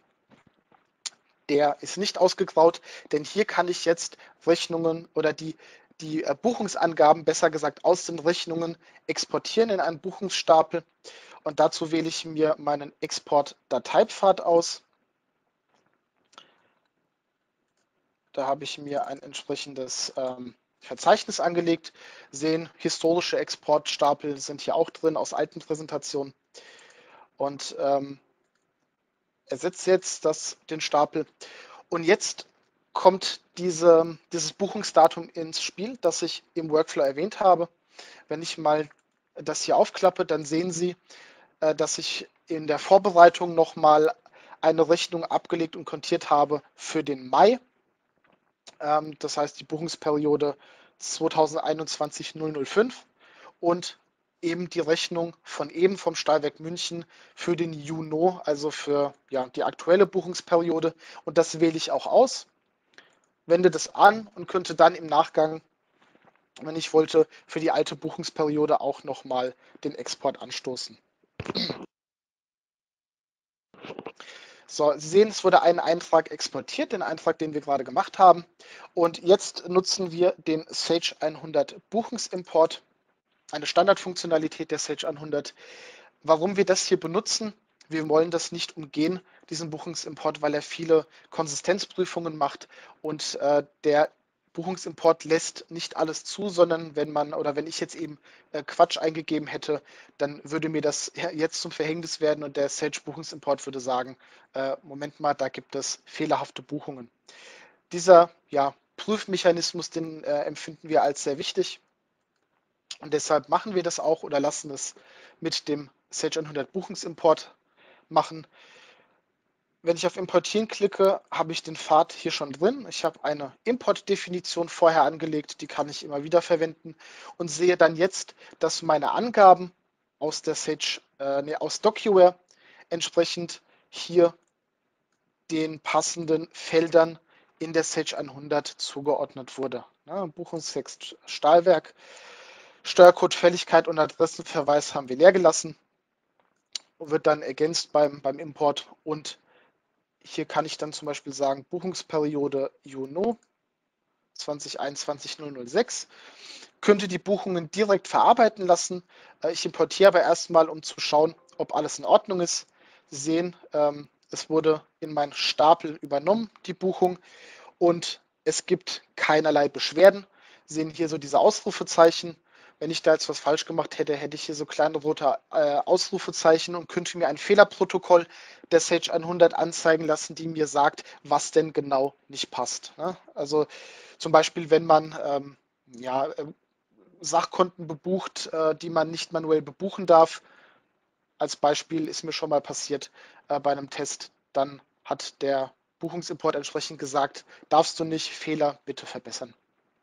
der ist nicht ausgegraut, denn hier kann ich jetzt Rechnungen oder die, die äh, Buchungsangaben, besser gesagt, aus den Rechnungen exportieren in einen Buchungsstapel. Und dazu wähle ich mir meinen Export-Dateipfad aus. Da habe ich mir ein entsprechendes ähm, Verzeichnis angelegt. Sehen, historische Exportstapel sind hier auch drin aus alten Präsentationen. Und ähm, ersetze jetzt das, den Stapel. Und jetzt kommt diese, dieses Buchungsdatum ins Spiel, das ich im Workflow erwähnt habe. Wenn ich mal das hier aufklappe, dann sehen Sie, äh, dass ich in der Vorbereitung nochmal eine Rechnung abgelegt und kontiert habe für den Mai. Das heißt die Buchungsperiode zweitausendeinundzwanzig null null fünf. und eben die Rechnung von eben vom Stahlwerk München für den Juni, also für ja, die aktuelle Buchungsperiode. Und das wähle ich auch aus, wende das an und könnte dann im Nachgang, wenn ich wollte, für die alte Buchungsperiode auch nochmal den Export anstoßen. So, Sie sehen, es wurde ein Eintrag exportiert, den Eintrag, den wir gerade gemacht haben. Und jetzt nutzen wir den Sage hundert Buchungsimport, eine Standardfunktionalität der Sage hundert. Warum wir das hier benutzen? Wir wollen das nicht umgehen, diesen Buchungsimport, weil er viele Konsistenzprüfungen macht und äh, der Buchungsimport lässt nicht alles zu, sondern wenn man oder wenn ich jetzt eben äh, Quatsch eingegeben hätte, dann würde mir das jetzt zum Verhängnis werden und der Sage Buchungsimport würde sagen, äh, Moment mal, da gibt es fehlerhafte Buchungen. Dieser ja, Prüfmechanismus, den äh, empfinden wir als sehr wichtig und deshalb machen wir das auch oder lassen es mit dem Sage hundert Buchungsimport machen. Wenn ich auf Importieren klicke, habe ich den Pfad hier schon drin. Ich habe eine Importdefinition vorher angelegt, die kann ich immer wieder verwenden und sehe dann jetzt, dass meine Angaben aus der Sage, äh, nee, aus DocuWare entsprechend hier den passenden Feldern in der Sage hundert zugeordnet wurde. Ja, Buchungstext Stahlwerk, Steuercode Fälligkeit und Adressenverweis haben wir leer gelassen, wird dann ergänzt beim, beim Import und hier kann ich dann zum Beispiel sagen, Buchungsperiode Juni zwanzig einundzwanzig null null sechs, könnte die Buchungen direkt verarbeiten lassen. Ich importiere aber erstmal, um zu schauen, ob alles in Ordnung ist. Sie sehen, es wurde in meinen Stapel übernommen, die Buchung, und es gibt keinerlei Beschwerden. Sie sehen hier so diese Ausrufezeichen. Wenn ich da jetzt was falsch gemacht hätte, hätte ich hier so kleine rote äh, Ausrufezeichen und könnte mir ein Fehlerprotokoll der Sage hundert anzeigen lassen, die mir sagt, was denn genau nicht passt. Ne? Also zum Beispiel, wenn man ähm, ja, äh, Sachkonten bebucht, äh, die man nicht manuell bebuchen darf. Als Beispiel ist mir schon mal passiert äh, bei einem Test, dann hat der Buchungsimport entsprechend gesagt, darfst du nicht, Fehler bitte verbessern.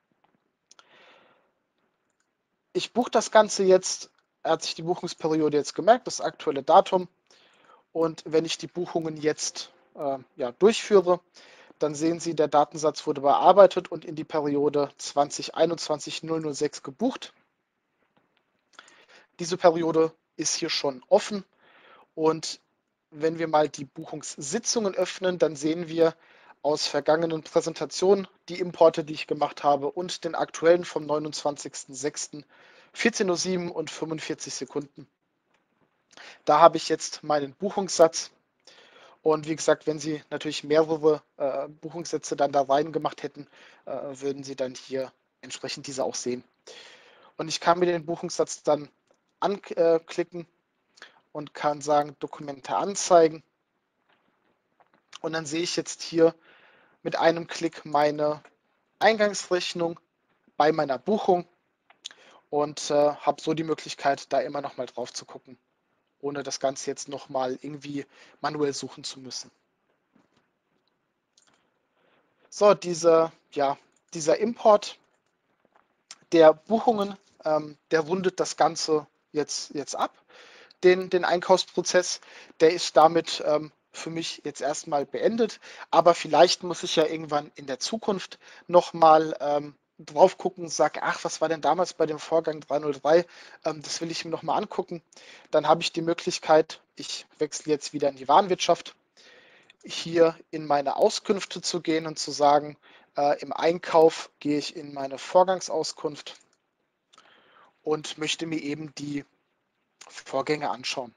Ich buche das Ganze jetzt, er hat sich die Buchungsperiode jetzt gemerkt, das aktuelle Datum. Und wenn ich die Buchungen jetzt äh, ja, durchführe, dann sehen Sie, der Datensatz wurde bearbeitet und in die Periode zwanzig einundzwanzig null null sechs gebucht. Diese Periode ist hier schon offen und wenn wir mal die Buchungssitzungen öffnen, dann sehen wir aus vergangenen Präsentationen die Importe, die ich gemacht habe und den aktuellen vom neunundzwanzigsten sechsten vierzehn Uhr sieben und fünfundvierzig Sekunden. Da habe ich jetzt meinen Buchungssatz und wie gesagt, wenn Sie natürlich mehrere äh, Buchungssätze dann da rein gemacht hätten, äh, würden Sie dann hier entsprechend diese auch sehen. Und ich kann mir den Buchungssatz dann anklicken und kann sagen, Dokumente anzeigen. Und dann sehe ich jetzt hier mit einem Klick meine Eingangsrechnung bei meiner Buchung und äh, habe so die Möglichkeit, da immer noch mal drauf zu gucken, ohne das Ganze jetzt noch mal irgendwie manuell suchen zu müssen. So, diese, ja, dieser Import der Buchungen, ähm, der rundet das Ganze jetzt, jetzt ab. Den, den Einkaufsprozess, der ist damit ähm, für mich jetzt erstmal beendet, aber vielleicht muss ich ja irgendwann in der Zukunft nochmal ähm, drauf gucken und sage, ach, was war denn damals bei dem Vorgang dreihundertdrei, ähm, das will ich mir nochmal angucken. Dann habe ich die Möglichkeit, ich wechsle jetzt wieder in die Warenwirtschaft, hier in meine Auskünfte zu gehen und zu sagen, äh, im Einkauf gehe ich in meine Vorgangsauskunft und möchte mir eben die Vorgänge anschauen.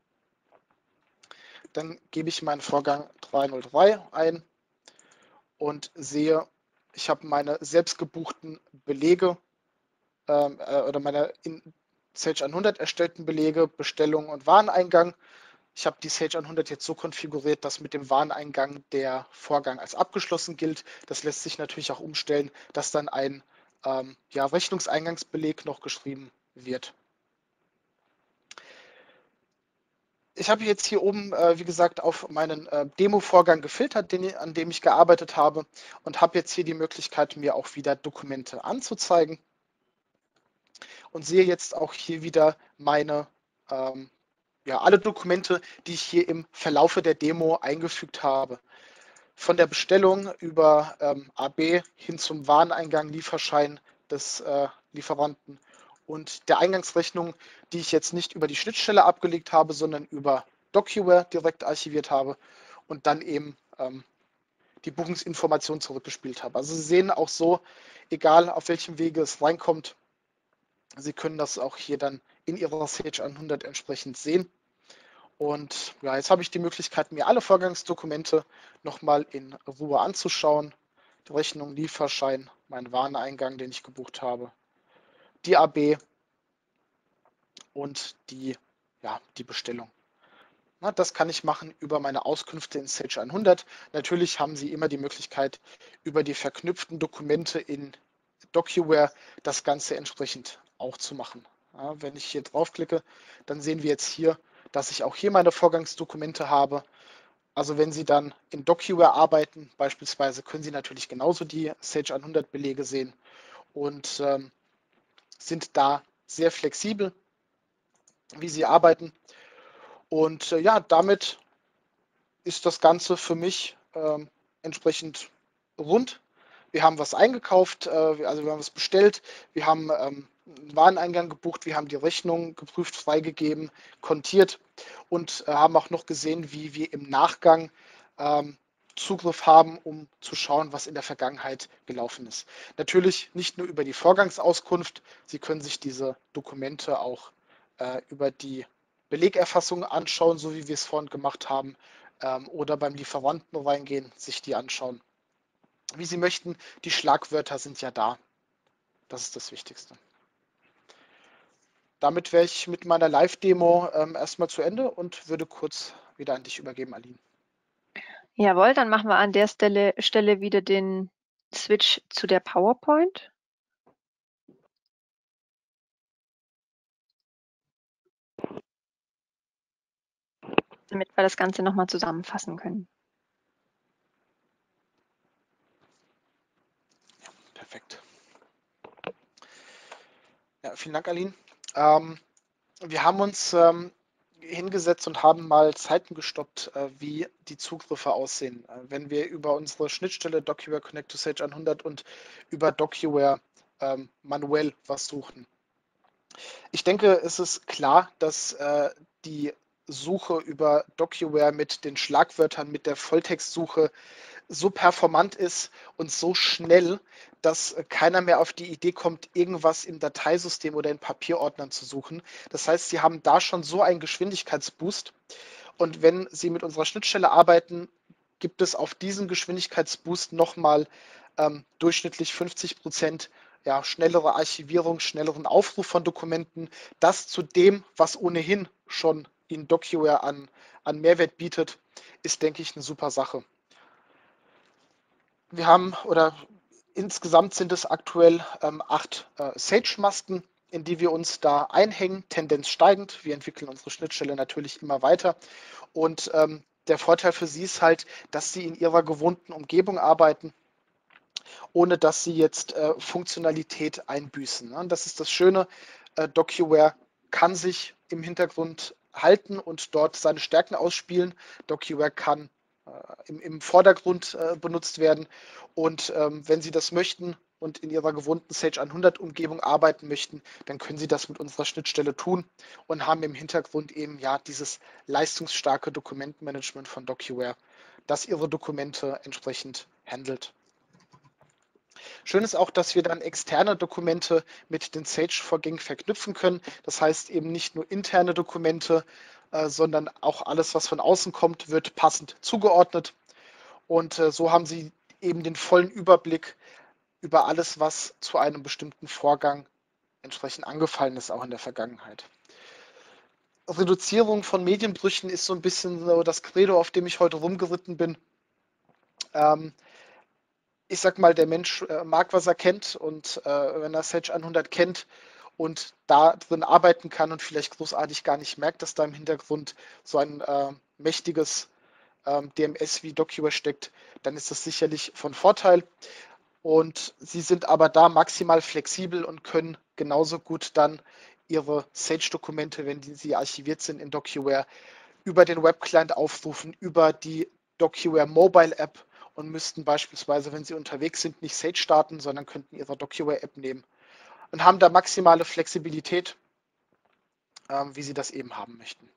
Dann gebe ich meinen Vorgang dreihundertdrei ein und sehe, ich habe meine selbst gebuchten Belege ähm, äh, oder meine in Sage hundert erstellten Belege, Bestellung und Wareneingang. Ich habe die Sage hundert jetzt so konfiguriert, dass mit dem Wareneingang der Vorgang als abgeschlossen gilt. Das lässt sich natürlich auch umstellen, dass dann ein ähm, ja, Rechnungseingangsbeleg noch geschrieben wird. Ich habe jetzt hier oben, äh, wie gesagt, auf meinen äh, Demo-Vorgang gefiltert, den, an dem ich gearbeitet habe und habe jetzt hier die Möglichkeit, mir auch wieder Dokumente anzuzeigen. und sehe jetzt auch hier wieder meine, ähm, ja, alle Dokumente, die ich hier im Verlaufe der Demo eingefügt habe. Von der Bestellung über ähm, A B hin zum Wareneingang, Lieferschein des äh, Lieferanten und der Eingangsrechnung, die ich jetzt nicht über die Schnittstelle abgelegt habe, sondern über DocuWare direkt archiviert habe und dann eben ähm, die Buchungsinformation zurückgespielt habe. Also Sie sehen auch so, egal auf welchem Wege es reinkommt, Sie können das auch hier dann in Ihrer Sage hundert entsprechend sehen. Und ja, jetzt habe ich die Möglichkeit, mir alle Vorgangsdokumente nochmal in Ruhe anzuschauen. Die Rechnung, Lieferschein, mein Wareneingang, den ich gebucht habe, die A B und die, ja, die Bestellung. Na, das kann ich machen über meine Auskünfte in Sage hundert. Natürlich haben Sie immer die Möglichkeit, über die verknüpften Dokumente in DocuWare das Ganze entsprechend auch zu machen. Ja, wenn ich hier draufklicke, dann sehen wir jetzt hier, dass ich auch hier meine Vorgangsdokumente habe. Also wenn Sie dann in DocuWare arbeiten, beispielsweise, können Sie natürlich genauso die Sage hundert Belege sehen und ähm, sind da sehr flexibel, wie Sie arbeiten. Und äh, ja, damit ist das Ganze für mich ähm, entsprechend rund. Wir haben was eingekauft, äh, also wir haben was bestellt, wir haben ähm, einen Wareneingang gebucht, wir haben die Rechnung geprüft, freigegeben, kontiert und äh, haben auch noch gesehen, wie wir im Nachgang ähm, Zugriff haben, um zu schauen, was in der Vergangenheit gelaufen ist. Natürlich nicht nur über die Vorgangsauskunft, Sie können sich diese Dokumente auch äh, über die Belegerfassung anschauen, so wie wir es vorhin gemacht haben, ähm, oder beim Lieferanten reingehen, sich die anschauen. Wie Sie möchten, die Schlagwörter sind ja da. Das ist das Wichtigste. Damit wäre ich mit meiner Live-Demo ähm, erstmal zu Ende und würde kurz wieder an dich übergeben, Aline. Jawohl, dann machen wir an der Stelle, Stelle wieder den Switch zu der PowerPoint. Damit wir das Ganze nochmal zusammenfassen können. Ja, perfekt. Ja, vielen Dank, Aline. Ähm, wir haben uns ähm, hingesetzt und haben mal Zeiten gestoppt, äh, wie die Zugriffe aussehen. Äh, wenn wir über unsere Schnittstelle DocuWare Connect to Sage hundert und über DocuWare ähm, manuell was suchen. Ich denke, es ist klar, dass äh, die Suche über DocuWare mit den Schlagwörtern, mit der Volltextsuche so performant ist und so schnell, dass keiner mehr auf die Idee kommt, irgendwas im Dateisystem oder in Papierordnern zu suchen. Das heißt, Sie haben da schon so einen Geschwindigkeitsboost. Und wenn Sie mit unserer Schnittstelle arbeiten, gibt es auf diesen Geschwindigkeitsboost nochmal ähm, durchschnittlich fünfzig Prozent ja, schnellere Archivierung, schnelleren Aufruf von Dokumenten. Das zu dem, was ohnehin schon in DocuWare an, an Mehrwert bietet, ist, denke ich, eine super Sache. Wir haben, oder insgesamt sind es aktuell ähm, acht äh, Sage-Masken, in die wir uns da einhängen, Tendenz steigend. Wir entwickeln unsere Schnittstelle natürlich immer weiter. Und ähm, der Vorteil für Sie ist halt, dass Sie in Ihrer gewohnten Umgebung arbeiten, ohne dass Sie jetzt äh, Funktionalität einbüßen. Ne? Das ist das Schöne. Äh, DocuWare kann sich im Hintergrund halten und dort seine Stärken ausspielen. DocuWare kann äh, im, im Vordergrund äh, benutzt werden. Und ähm, wenn Sie das möchten und in Ihrer gewohnten Sage hundert Umgebung arbeiten möchten, dann können Sie das mit unserer Schnittstelle tun und haben im Hintergrund eben ja dieses leistungsstarke Dokumentenmanagement von DocuWare, das Ihre Dokumente entsprechend handelt. Schön ist auch, dass wir dann externe Dokumente mit den Sage-Vorgängen verknüpfen können. Das heißt eben nicht nur interne Dokumente, äh, sondern auch alles, was von außen kommt, wird passend zugeordnet. Und äh, so haben Sie eben den vollen Überblick über alles, was zu einem bestimmten Vorgang entsprechend angefallen ist, auch in der Vergangenheit. Reduzierung von Medienbrüchen ist so ein bisschen so das Credo, auf dem ich heute rumgeritten bin. Ähm, ich sag mal, der Mensch äh, mag, was er kennt, und äh, wenn er Sage hundert kennt und da drin arbeiten kann und vielleicht großartig gar nicht merkt, dass da im Hintergrund so ein äh, mächtiges ähm, D M S wie DocuWare steckt, dann ist das sicherlich von Vorteil. Und Sie sind aber da maximal flexibel und können genauso gut dann Ihre Sage-Dokumente, wenn die, sie archiviert sind in DocuWare, über den Webclient aufrufen, über die DocuWare Mobile App und müssten beispielsweise, wenn Sie unterwegs sind, nicht Sage starten, sondern könnten Ihre DocuWare App nehmen und haben da maximale Flexibilität, ähm, wie Sie das eben haben möchten.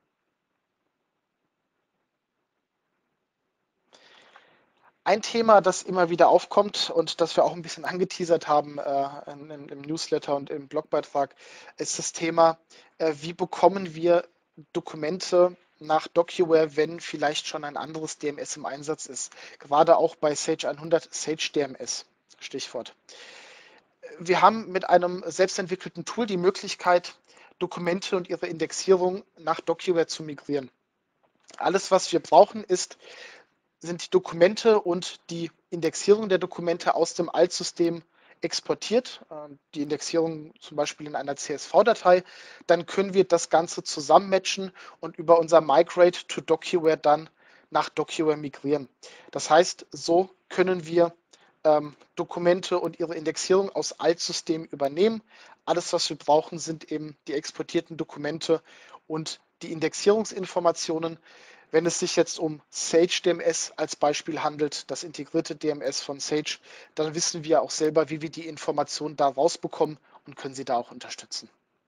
Ein Thema, das immer wieder aufkommt und das wir auch ein bisschen angeteasert haben äh, in, in, im Newsletter und im Blogbeitrag, ist das Thema, äh, wie bekommen wir Dokumente nach DocuWare, wenn vielleicht schon ein anderes D M S im Einsatz ist. Gerade auch bei Sage hundert, Sage D M S, Stichwort. Wir haben mit einem selbstentwickelten Tool die Möglichkeit, Dokumente und ihre Indexierung nach DocuWare zu migrieren. Alles, was wir brauchen, ist sind die Dokumente und die Indexierung der Dokumente aus dem Altsystem exportiert, die Indexierung zum Beispiel in einer C S V-Datei, dann können wir das Ganze zusammenmatchen und über unser Migrate to DocuWare dann nach DocuWare migrieren. Das heißt, so können wir ähm, Dokumente und ihre Indexierung aus Altsystemen übernehmen. Alles, was wir brauchen, sind eben die exportierten Dokumente und die Indexierungsinformationen. Wenn es sich jetzt um Sage D M S als Beispiel handelt, das integrierte D M S von Sage, dann wissen wir auch selber, wie wir die Informationen da rausbekommen und können sie da auch unterstützen.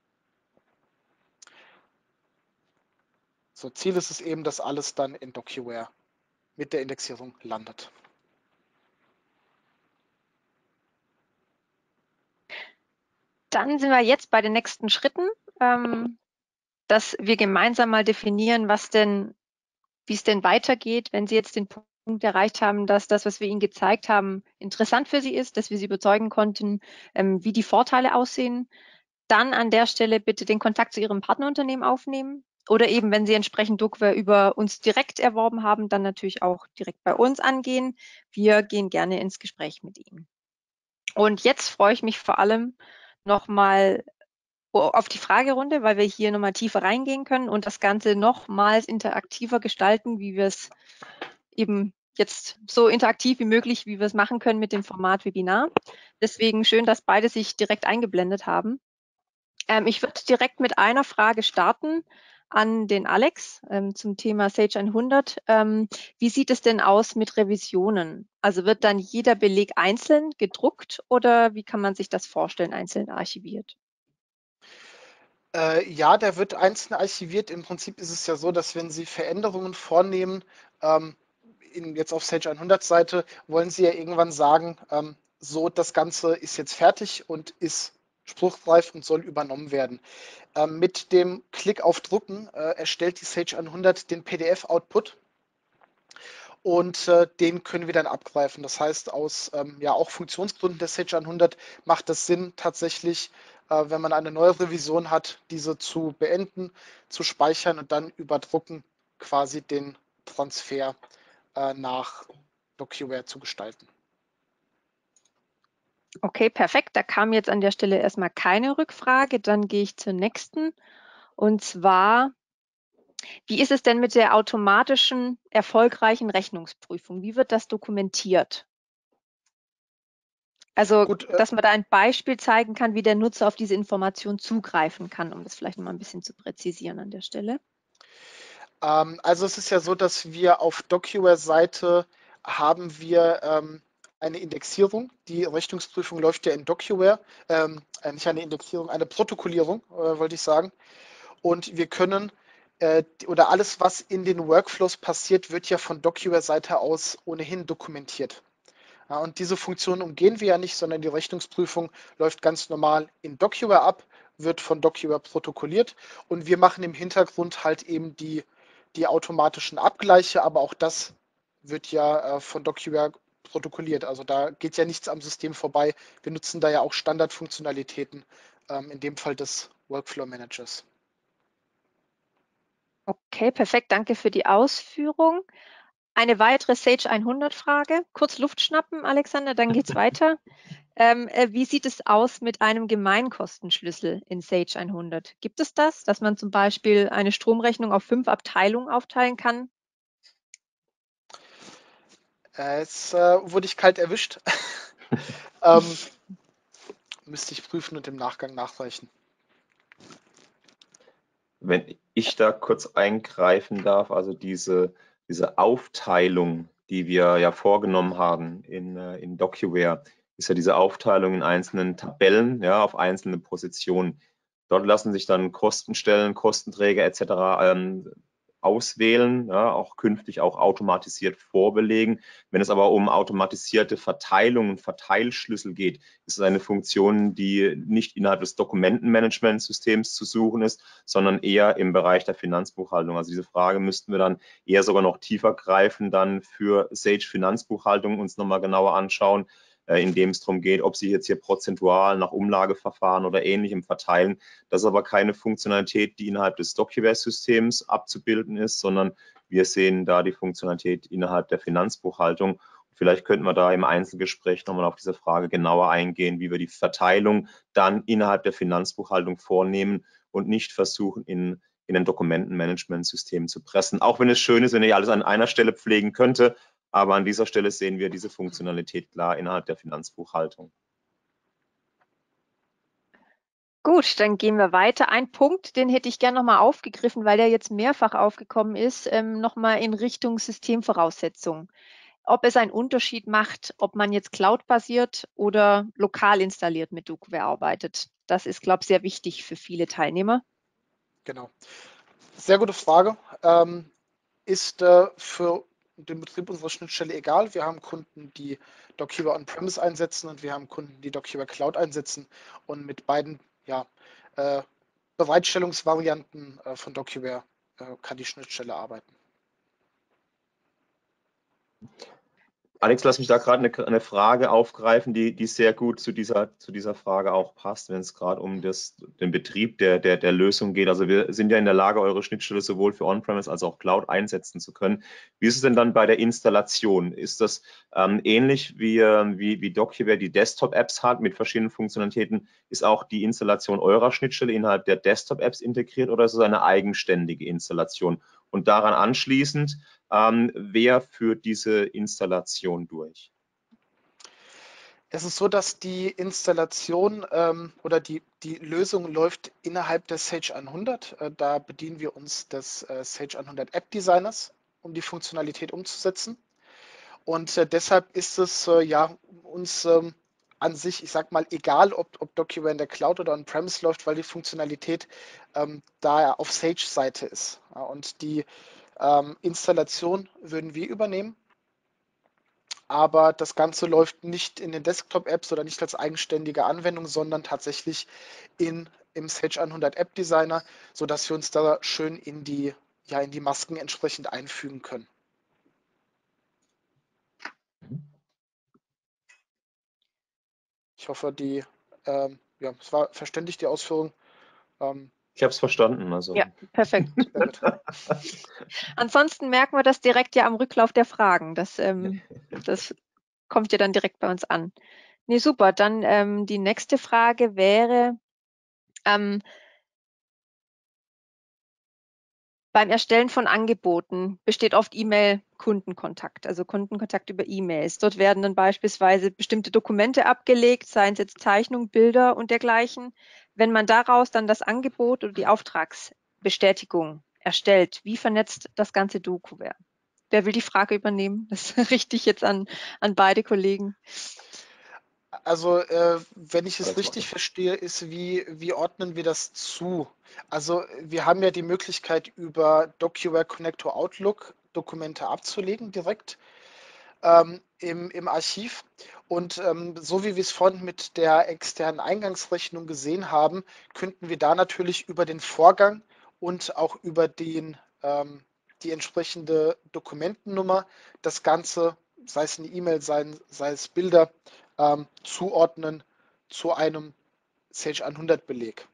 So, Ziel ist es eben, dass alles dann in DocuWare mit der Indexierung landet. Dann sind wir jetzt bei den nächsten Schritten, ähm, dass wir gemeinsam mal definieren, was denn, wie es denn weitergeht, wenn Sie jetzt den Punkt erreicht haben, dass das, was wir Ihnen gezeigt haben, interessant für Sie ist, dass wir Sie überzeugen konnten, ähm, wie die Vorteile aussehen. Dann an der Stelle bitte den Kontakt zu Ihrem Partnerunternehmen aufnehmen. Oder eben, wenn Sie entsprechend DocuWare über uns direkt erworben haben, dann natürlich auch direkt bei uns angehen. Wir gehen gerne ins Gespräch mit Ihnen. Und jetzt freue ich mich vor allem nochmal auf die Fragerunde, weil wir hier nochmal tiefer reingehen können und das Ganze nochmals interaktiver gestalten, wie wir es eben jetzt so interaktiv wie möglich, wie wir es machen können mit dem Format Webinar. Deswegen schön, dass beide sich direkt eingeblendet haben. Ähm, ich würde direkt mit einer Frage starten an den Alex ähm, zum Thema Sage hundert. Ähm, wie sieht es denn aus mit Revisionen? Also wird dann jeder Beleg einzeln gedruckt oder wie kann man sich das vorstellen, einzeln archiviert? Äh, ja, der wird einzeln archiviert. Im Prinzip ist es ja so, dass wenn Sie Veränderungen vornehmen, ähm, in, jetzt auf Sage hundert Seite, wollen Sie ja irgendwann sagen, ähm, so, das Ganze ist jetzt fertig und ist spruchreif und soll übernommen werden. Ähm, mit dem Klick auf Drucken äh, erstellt die Sage hundert den P D F-Output und äh, den können wir dann abgreifen. Das heißt, aus ähm, ja auch Funktionsgründen der Sage hundert macht es Sinn, tatsächlich, äh, wenn man eine neue Revision hat, diese zu beenden, zu speichern und dann über Drucken quasi den Transfer äh, nach DocuWare zu gestalten. Okay, perfekt. Da kam jetzt an der Stelle erstmal keine Rückfrage. Dann gehe ich zur nächsten. Und zwar, wie ist es denn mit der automatischen, erfolgreichen Rechnungsprüfung? Wie wird das dokumentiert? Also, Gut, äh, dass man da ein Beispiel zeigen kann, wie der Nutzer auf diese Information zugreifen kann, um das vielleicht noch mal ein bisschen zu präzisieren an der Stelle. ähm, also es ist ja so, dass wir auf DocuWare-Seite haben wir ähm, eine Indexierung. Die Rechnungsprüfung läuft ja in DocuWare, ähm, äh, nicht eine Indexierung, eine Protokollierung, äh, wollte ich sagen. Und wir können, äh, oder alles, was in den Workflows passiert, wird ja von DocuWare-Seite aus ohnehin dokumentiert. Ja, und diese Funktion umgehen wir ja nicht, sondern die Rechnungsprüfung läuft ganz normal in DocuWare ab, wird von DocuWare protokolliert und wir machen im Hintergrund halt eben die, die automatischen Abgleiche, aber auch das wird ja äh, von DocuWare protokolliert. Also da geht ja nichts am System vorbei. Wir nutzen da ja auch Standardfunktionalitäten, ähm, in dem Fall des Workflow Managers. Okay, perfekt. Danke für die Ausführung. Eine weitere Sage hundert Frage. Kurz Luft schnappen, Alexander, dann geht's weiter. Ähm, äh, wie sieht es aus mit einem Gemeinkostenschlüssel in Sage hundert? Gibt es das, dass man zum Beispiel eine Stromrechnung auf fünf Abteilungen aufteilen kann? Äh, jetzt äh, wurde ich kalt erwischt. ähm, müsste ich prüfen und im Nachgang nachreichen. Wenn ich da kurz eingreifen darf, also diese, diese Aufteilung, die wir ja vorgenommen haben in, in DocuWare, ist ja diese Aufteilung in einzelnen Tabellen, ja, auf einzelne Positionen. Dort lassen sich dann Kostenstellen, Kostenträger et cetera ähm, auswählen, ja, auch künftig auch automatisiert vorbelegen. Wenn es aber um automatisierte Verteilungen, Verteilschlüssel geht, ist es eine Funktion, die nicht innerhalb des Dokumentenmanagementsystems zu suchen ist, sondern eher im Bereich der Finanzbuchhaltung. Also diese Frage müssten wir dann eher sogar noch tiefer greifen, dann für Sage Finanzbuchhaltung uns nochmal genauer anschauen, in dem es darum geht, ob Sie jetzt hier prozentual nach Umlageverfahren oder Ähnlichem verteilen. Das ist aber keine Funktionalität, die innerhalb des DocuWare-Systems abzubilden ist, sondern wir sehen da die Funktionalität innerhalb der Finanzbuchhaltung. Vielleicht könnten wir da im Einzelgespräch nochmal auf diese Frage genauer eingehen, wie wir die Verteilung dann innerhalb der Finanzbuchhaltung vornehmen und nicht versuchen, in, in ein Dokumentenmanagementsystem zu pressen. Auch wenn es schön ist, wenn ich alles an einer Stelle pflegen könnte, aber an dieser Stelle sehen wir diese Funktionalität klar innerhalb der Finanzbuchhaltung. Gut, dann gehen wir weiter. Ein Punkt, den hätte ich gerne nochmal aufgegriffen, weil der jetzt mehrfach aufgekommen ist, ähm, nochmal in Richtung Systemvoraussetzungen. Ob es einen Unterschied macht, ob man jetzt cloud-basiert oder lokal installiert mit DocuWare arbeitet. Das ist, glaube ich, sehr wichtig für viele Teilnehmer. Genau. Sehr gute Frage. Ähm, ist äh, für den Betrieb unserer Schnittstelle egal. Wir haben Kunden, die DocuWare On-Premise einsetzen und wir haben Kunden, die DocuWare Cloud einsetzen. Und mit beiden ja, äh, Bereitstellungsvarianten äh, von DocuWare äh, kann die Schnittstelle arbeiten. Alex, lass mich da gerade eine, eine Frage aufgreifen, die, die sehr gut zu dieser, zu dieser Frage auch passt, wenn es gerade um das, den Betrieb der, der, der Lösung geht. Also wir sind ja in der Lage, eure Schnittstelle sowohl für On-Premise als auch Cloud einsetzen zu können. Wie ist es denn dann bei der Installation? Ist das ähm, ähnlich wie, wie, wie DocuWare die Desktop-Apps hat mit verschiedenen Funktionalitäten? Ist auch die Installation eurer Schnittstelle innerhalb der Desktop-Apps integriert oder ist es eine eigenständige Installation? Und daran anschließend, ähm, wer führt diese Installation durch? Es ist so, dass die Installation ähm, oder die, die Lösung läuft innerhalb des Sage hundert. Äh, da bedienen wir uns des äh, Sage hundert App Designers, um die Funktionalität umzusetzen. Und äh, deshalb ist es äh, ja uns ähm, an sich, ich sag mal, egal, ob, ob DocuWare in der Cloud oder on-premise läuft, weil die Funktionalität ähm, da auf Sage-Seite ist. Ja, und die ähm, Installation würden wir übernehmen, aber das Ganze läuft nicht in den Desktop-Apps oder nicht als eigenständige Anwendung, sondern tatsächlich in, im Sage hundert App Designer, sodass wir uns da schön in die, ja, in die Masken entsprechend einfügen können. Ich hoffe, die, ähm, ja, es war verständlich, die Ausführung. Ähm, ich habe es verstanden. Also. Ja, perfekt. Ansonsten merken wir das direkt ja am Rücklauf der Fragen. Das, ähm, das kommt ja dann direkt bei uns an. Nee, super. Dann ähm, die nächste Frage wäre, ähm, beim Erstellen von Angeboten besteht oft E-Mail-Kundenkontakt, also Kundenkontakt über E-Mails. Dort werden dann beispielsweise bestimmte Dokumente abgelegt, seien es jetzt Zeichnungen, Bilder und dergleichen. Wenn man daraus dann das Angebot oder die Auftragsbestätigung erstellt, wie vernetzt das ganze DocuWare? Wer will die Frage übernehmen? Das richte ich jetzt an, an beide Kollegen. Also, äh, wenn ich es richtig verstehe, ist, wie, wie ordnen wir das zu? Also, wir haben ja die Möglichkeit, über DocuWare Connector Outlook Dokumente abzulegen direkt ähm, im, im Archiv. Und ähm, so wie wir es vorhin mit der externen Eingangsrechnung gesehen haben, könnten wir da natürlich über den Vorgang und auch über den, ähm, die entsprechende Dokumentennummer das Ganze, sei es eine E-Mail, sei, sei es Bilder, ähm, zuordnen zu einem Sage hundert Beleg.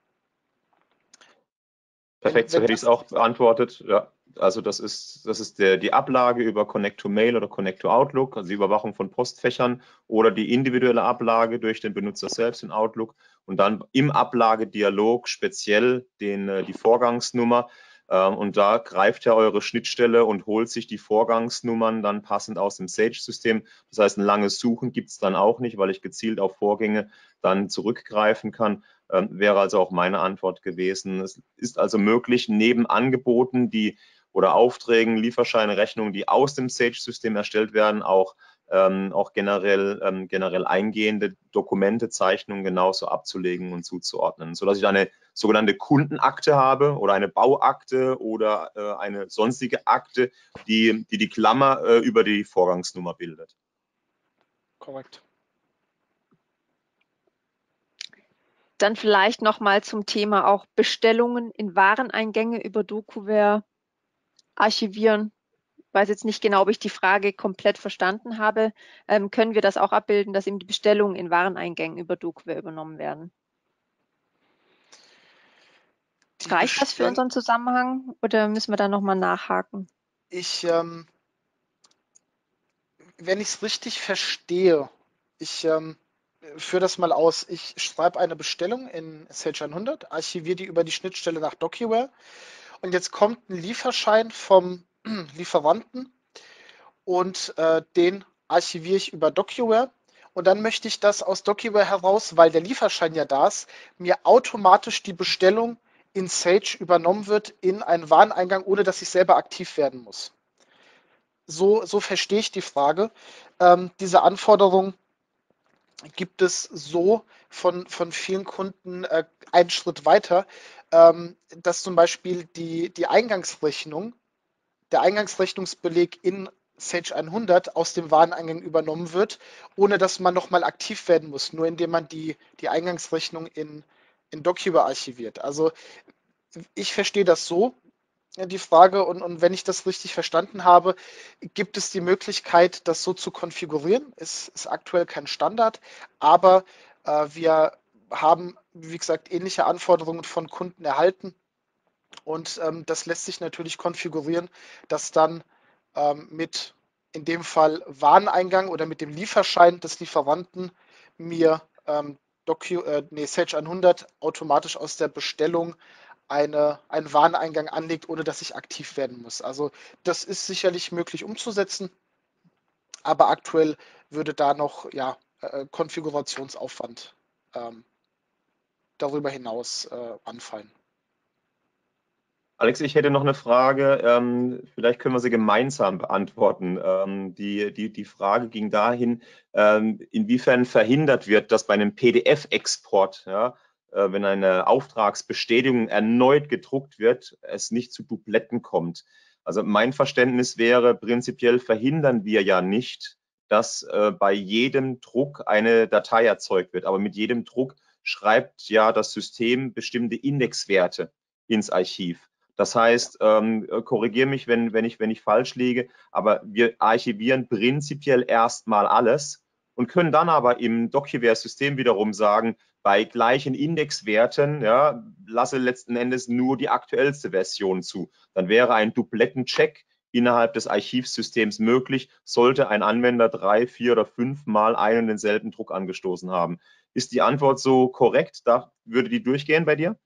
Perfekt, so hätte ich es auch beantwortet. Ja, also das ist, das ist der, die Ablage über Connect to Mail oder Connect to Outlook, also die Überwachung von Postfächern oder die individuelle Ablage durch den Benutzer selbst in Outlook und dann im Ablagedialog speziell den, die Vorgangsnummer. Ähm, und da greift ja eure Schnittstelle und holt sich die Vorgangsnummern dann passend aus dem Sage-System. Das heißt, ein langes Suchen gibt es dann auch nicht, weil ich gezielt auf Vorgänge dann zurückgreifen kann. Ähm, wäre also auch meine Antwort gewesen. Es ist also möglich, neben Angeboten, die oder Aufträgen, Lieferscheine, Rechnungen, die aus dem Sage-System erstellt werden, auch, ähm, auch generell, ähm, generell eingehende Dokumente, Zeichnungen genauso abzulegen und zuzuordnen, sodass ich eine sogenannte Kundenakte habe oder eine Bauakte oder äh, eine sonstige Akte, die, die die Klammer äh, über die Vorgangsnummer bildet. Korrekt. Dann vielleicht nochmal zum Thema auch Bestellungen in Wareneingänge über DokuWare archivieren. Ich weiß jetzt nicht genau, ob ich die Frage komplett verstanden habe. Ähm, können wir das auch abbilden, dass eben die Bestellungen in Wareneingängen über DokuWare übernommen werden? Die Reicht das für Bestell- unseren Zusammenhang oder müssen wir da nochmal nachhaken? Ich, ähm, wenn ich es richtig verstehe, ich ähm, führe das mal aus. Ich schreibe eine Bestellung in Sage hundert, archiviere die über die Schnittstelle nach DocuWare und jetzt kommt ein Lieferschein vom Lieferanten und äh, den archiviere ich über DocuWare und dann möchte ich das aus DocuWare heraus, weil der Lieferschein ja da ist, mir automatisch die Bestellung in Sage übernommen wird in einen Wareneingang, ohne dass ich selber aktiv werden muss. So, so verstehe ich die Frage. Ähm, diese Anforderung gibt es so von, von vielen Kunden äh, einen Schritt weiter, ähm, dass zum Beispiel die, die Eingangsrechnung, der Eingangsrechnungsbeleg in Sage hundert aus dem Wareneingang übernommen wird, ohne dass man nochmal aktiv werden muss, nur indem man die, die Eingangsrechnung in, in DocuWare archiviert. Also ich verstehe das so, die Frage, und, und wenn ich das richtig verstanden habe, gibt es die Möglichkeit, das so zu konfigurieren. Es ist aktuell kein Standard, aber äh, wir haben, wie gesagt, ähnliche Anforderungen von Kunden erhalten und ähm, das lässt sich natürlich konfigurieren, dass dann ähm, mit in dem Fall Wareneingang oder mit dem Lieferschein des Lieferanten mir ähm, Docu, äh, nee, Sage hundert automatisch aus der Bestellung eine, einen Wareneingang anlegt, ohne dass ich aktiv werden muss. Also das ist sicherlich möglich umzusetzen, aber aktuell würde da noch ja, äh, Konfigurationsaufwand ähm, darüber hinaus äh, anfallen. Alex, ich hätte noch eine Frage, ähm, vielleicht können wir sie gemeinsam beantworten. Ähm, die, die, die Frage ging dahin, ähm, inwiefern verhindert wird, dass bei einem P D F-Export, ja, äh, wenn eine Auftragsbestätigung erneut gedruckt wird, es nicht zu Dubletten kommt. Also mein Verständnis wäre, prinzipiell verhindern wir ja nicht, dass äh, bei jedem Druck eine Datei erzeugt wird. Aber mit jedem Druck schreibt ja das System bestimmte Indexwerte ins Archiv. Das heißt, ähm, korrigiere mich, wenn, wenn, ich, wenn ich falsch liege, aber wir archivieren prinzipiell erstmal alles und können dann aber im DocuWare-System wiederum sagen, bei gleichen Indexwerten, ja, lasse letzten Endes nur die aktuellste Version zu. Dann wäre ein Dublettencheck innerhalb des Archivsystems möglich, sollte ein Anwender drei, vier oder fünf Mal einen und denselben Druck angestoßen haben. Ist die Antwort so korrekt? Da würde die durchgehen bei dir?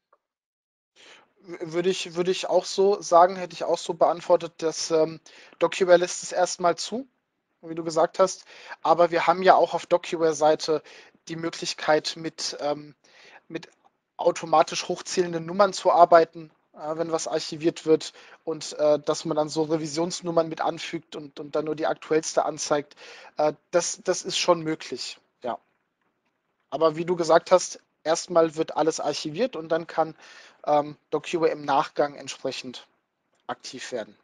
Würde ich, würde ich auch so sagen, hätte ich auch so beantwortet, dass ähm, DocuWare lässt es erstmal zu, wie du gesagt hast. Aber wir haben ja auch auf DocuWare-Seite die Möglichkeit, mit, ähm, mit automatisch hochzählenden Nummern zu arbeiten, äh, wenn was archiviert wird und äh, dass man dann so Revisionsnummern mit anfügt und, und dann nur die aktuellste anzeigt. Äh, das, das ist schon möglich, ja. Aber wie du gesagt hast, erstmal wird alles archiviert und dann kann ähm, DocuWare im Nachgang entsprechend aktiv werden.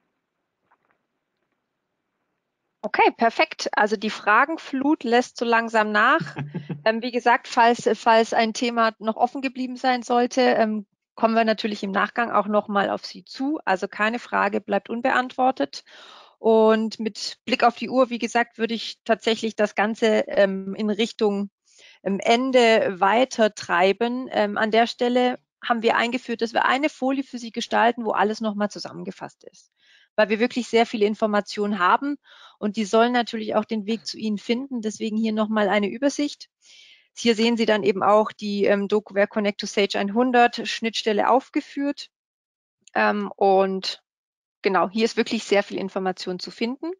Okay, perfekt. Also die Fragenflut lässt so langsam nach. Ähm, wie gesagt, falls, falls ein Thema noch offen geblieben sein sollte, ähm, kommen wir natürlich im Nachgang auch nochmal auf Sie zu. Also keine Frage bleibt unbeantwortet. Und mit Blick auf die Uhr, wie gesagt, würde ich tatsächlich das Ganze ähm, in Richtung ähm, Ende weiter treiben. Ähm, an der Stelle haben wir eingeführt, dass wir eine Folie für Sie gestalten, wo alles nochmal zusammengefasst ist, weil wir wirklich sehr viele Informationen haben und die sollen natürlich auch den Weg zu Ihnen finden. Deswegen hier nochmal eine Übersicht. Hier sehen Sie dann eben auch die ähm, DocuWare Connect to Sage hundert Schnittstelle aufgeführt. Ähm, und genau, hier ist wirklich sehr viel Information zu finden.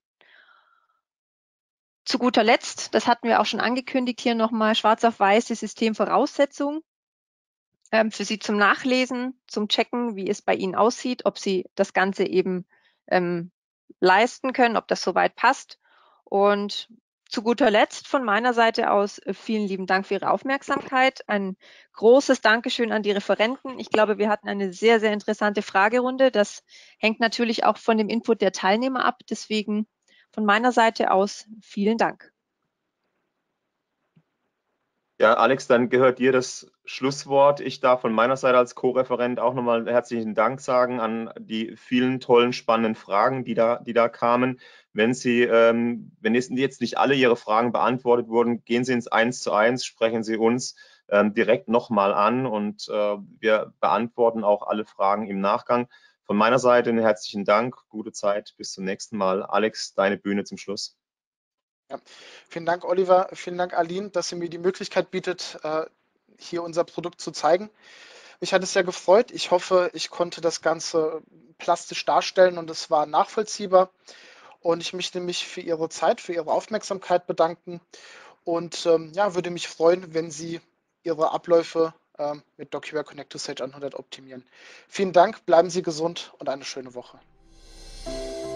Zu guter Letzt, das hatten wir auch schon angekündigt, hier nochmal schwarz auf weiß die Systemvoraussetzungen ähm, für Sie zum Nachlesen, zum Checken, wie es bei Ihnen aussieht, ob Sie das Ganze eben ähm, leisten können, ob das soweit passt. Und zu guter Letzt von meiner Seite aus äh, vielen lieben Dank für Ihre Aufmerksamkeit. Ein großes Dankeschön an die Referenten. Ich glaube, wir hatten eine sehr, sehr interessante Fragerunde. Das hängt natürlich auch von dem Input der Teilnehmer ab. Deswegen von meiner Seite aus vielen Dank. Ja, Alex, dann gehört dir das Schlusswort. Ich darf von meiner Seite als Co-Referent auch nochmal herzlichen Dank sagen an die vielen tollen, spannenden Fragen, die da, die da kamen. Wenn Sie, ähm, wenn jetzt nicht alle Ihre Fragen beantwortet wurden, gehen Sie ins Eins zu Eins, sprechen Sie uns ähm, direkt nochmal an und äh, wir beantworten auch alle Fragen im Nachgang. Von meiner Seite einen herzlichen Dank, gute Zeit, bis zum nächsten Mal. Alex, deine Bühne zum Schluss. Ja. Vielen Dank, Oliver. Vielen Dank, Aline, dass ihr mir die Möglichkeit bietet, äh, hier unser Produkt zu zeigen. Mich hat es sehr gefreut. Ich hoffe, ich konnte das Ganze plastisch darstellen und es war nachvollziehbar. Und ich möchte mich für Ihre Zeit, für Ihre Aufmerksamkeit bedanken und ähm, ja, würde mich freuen, wenn Sie Ihre Abläufe ähm, mit DocuWare Connect to Sage hundert optimieren. Vielen Dank, bleiben Sie gesund und eine schöne Woche.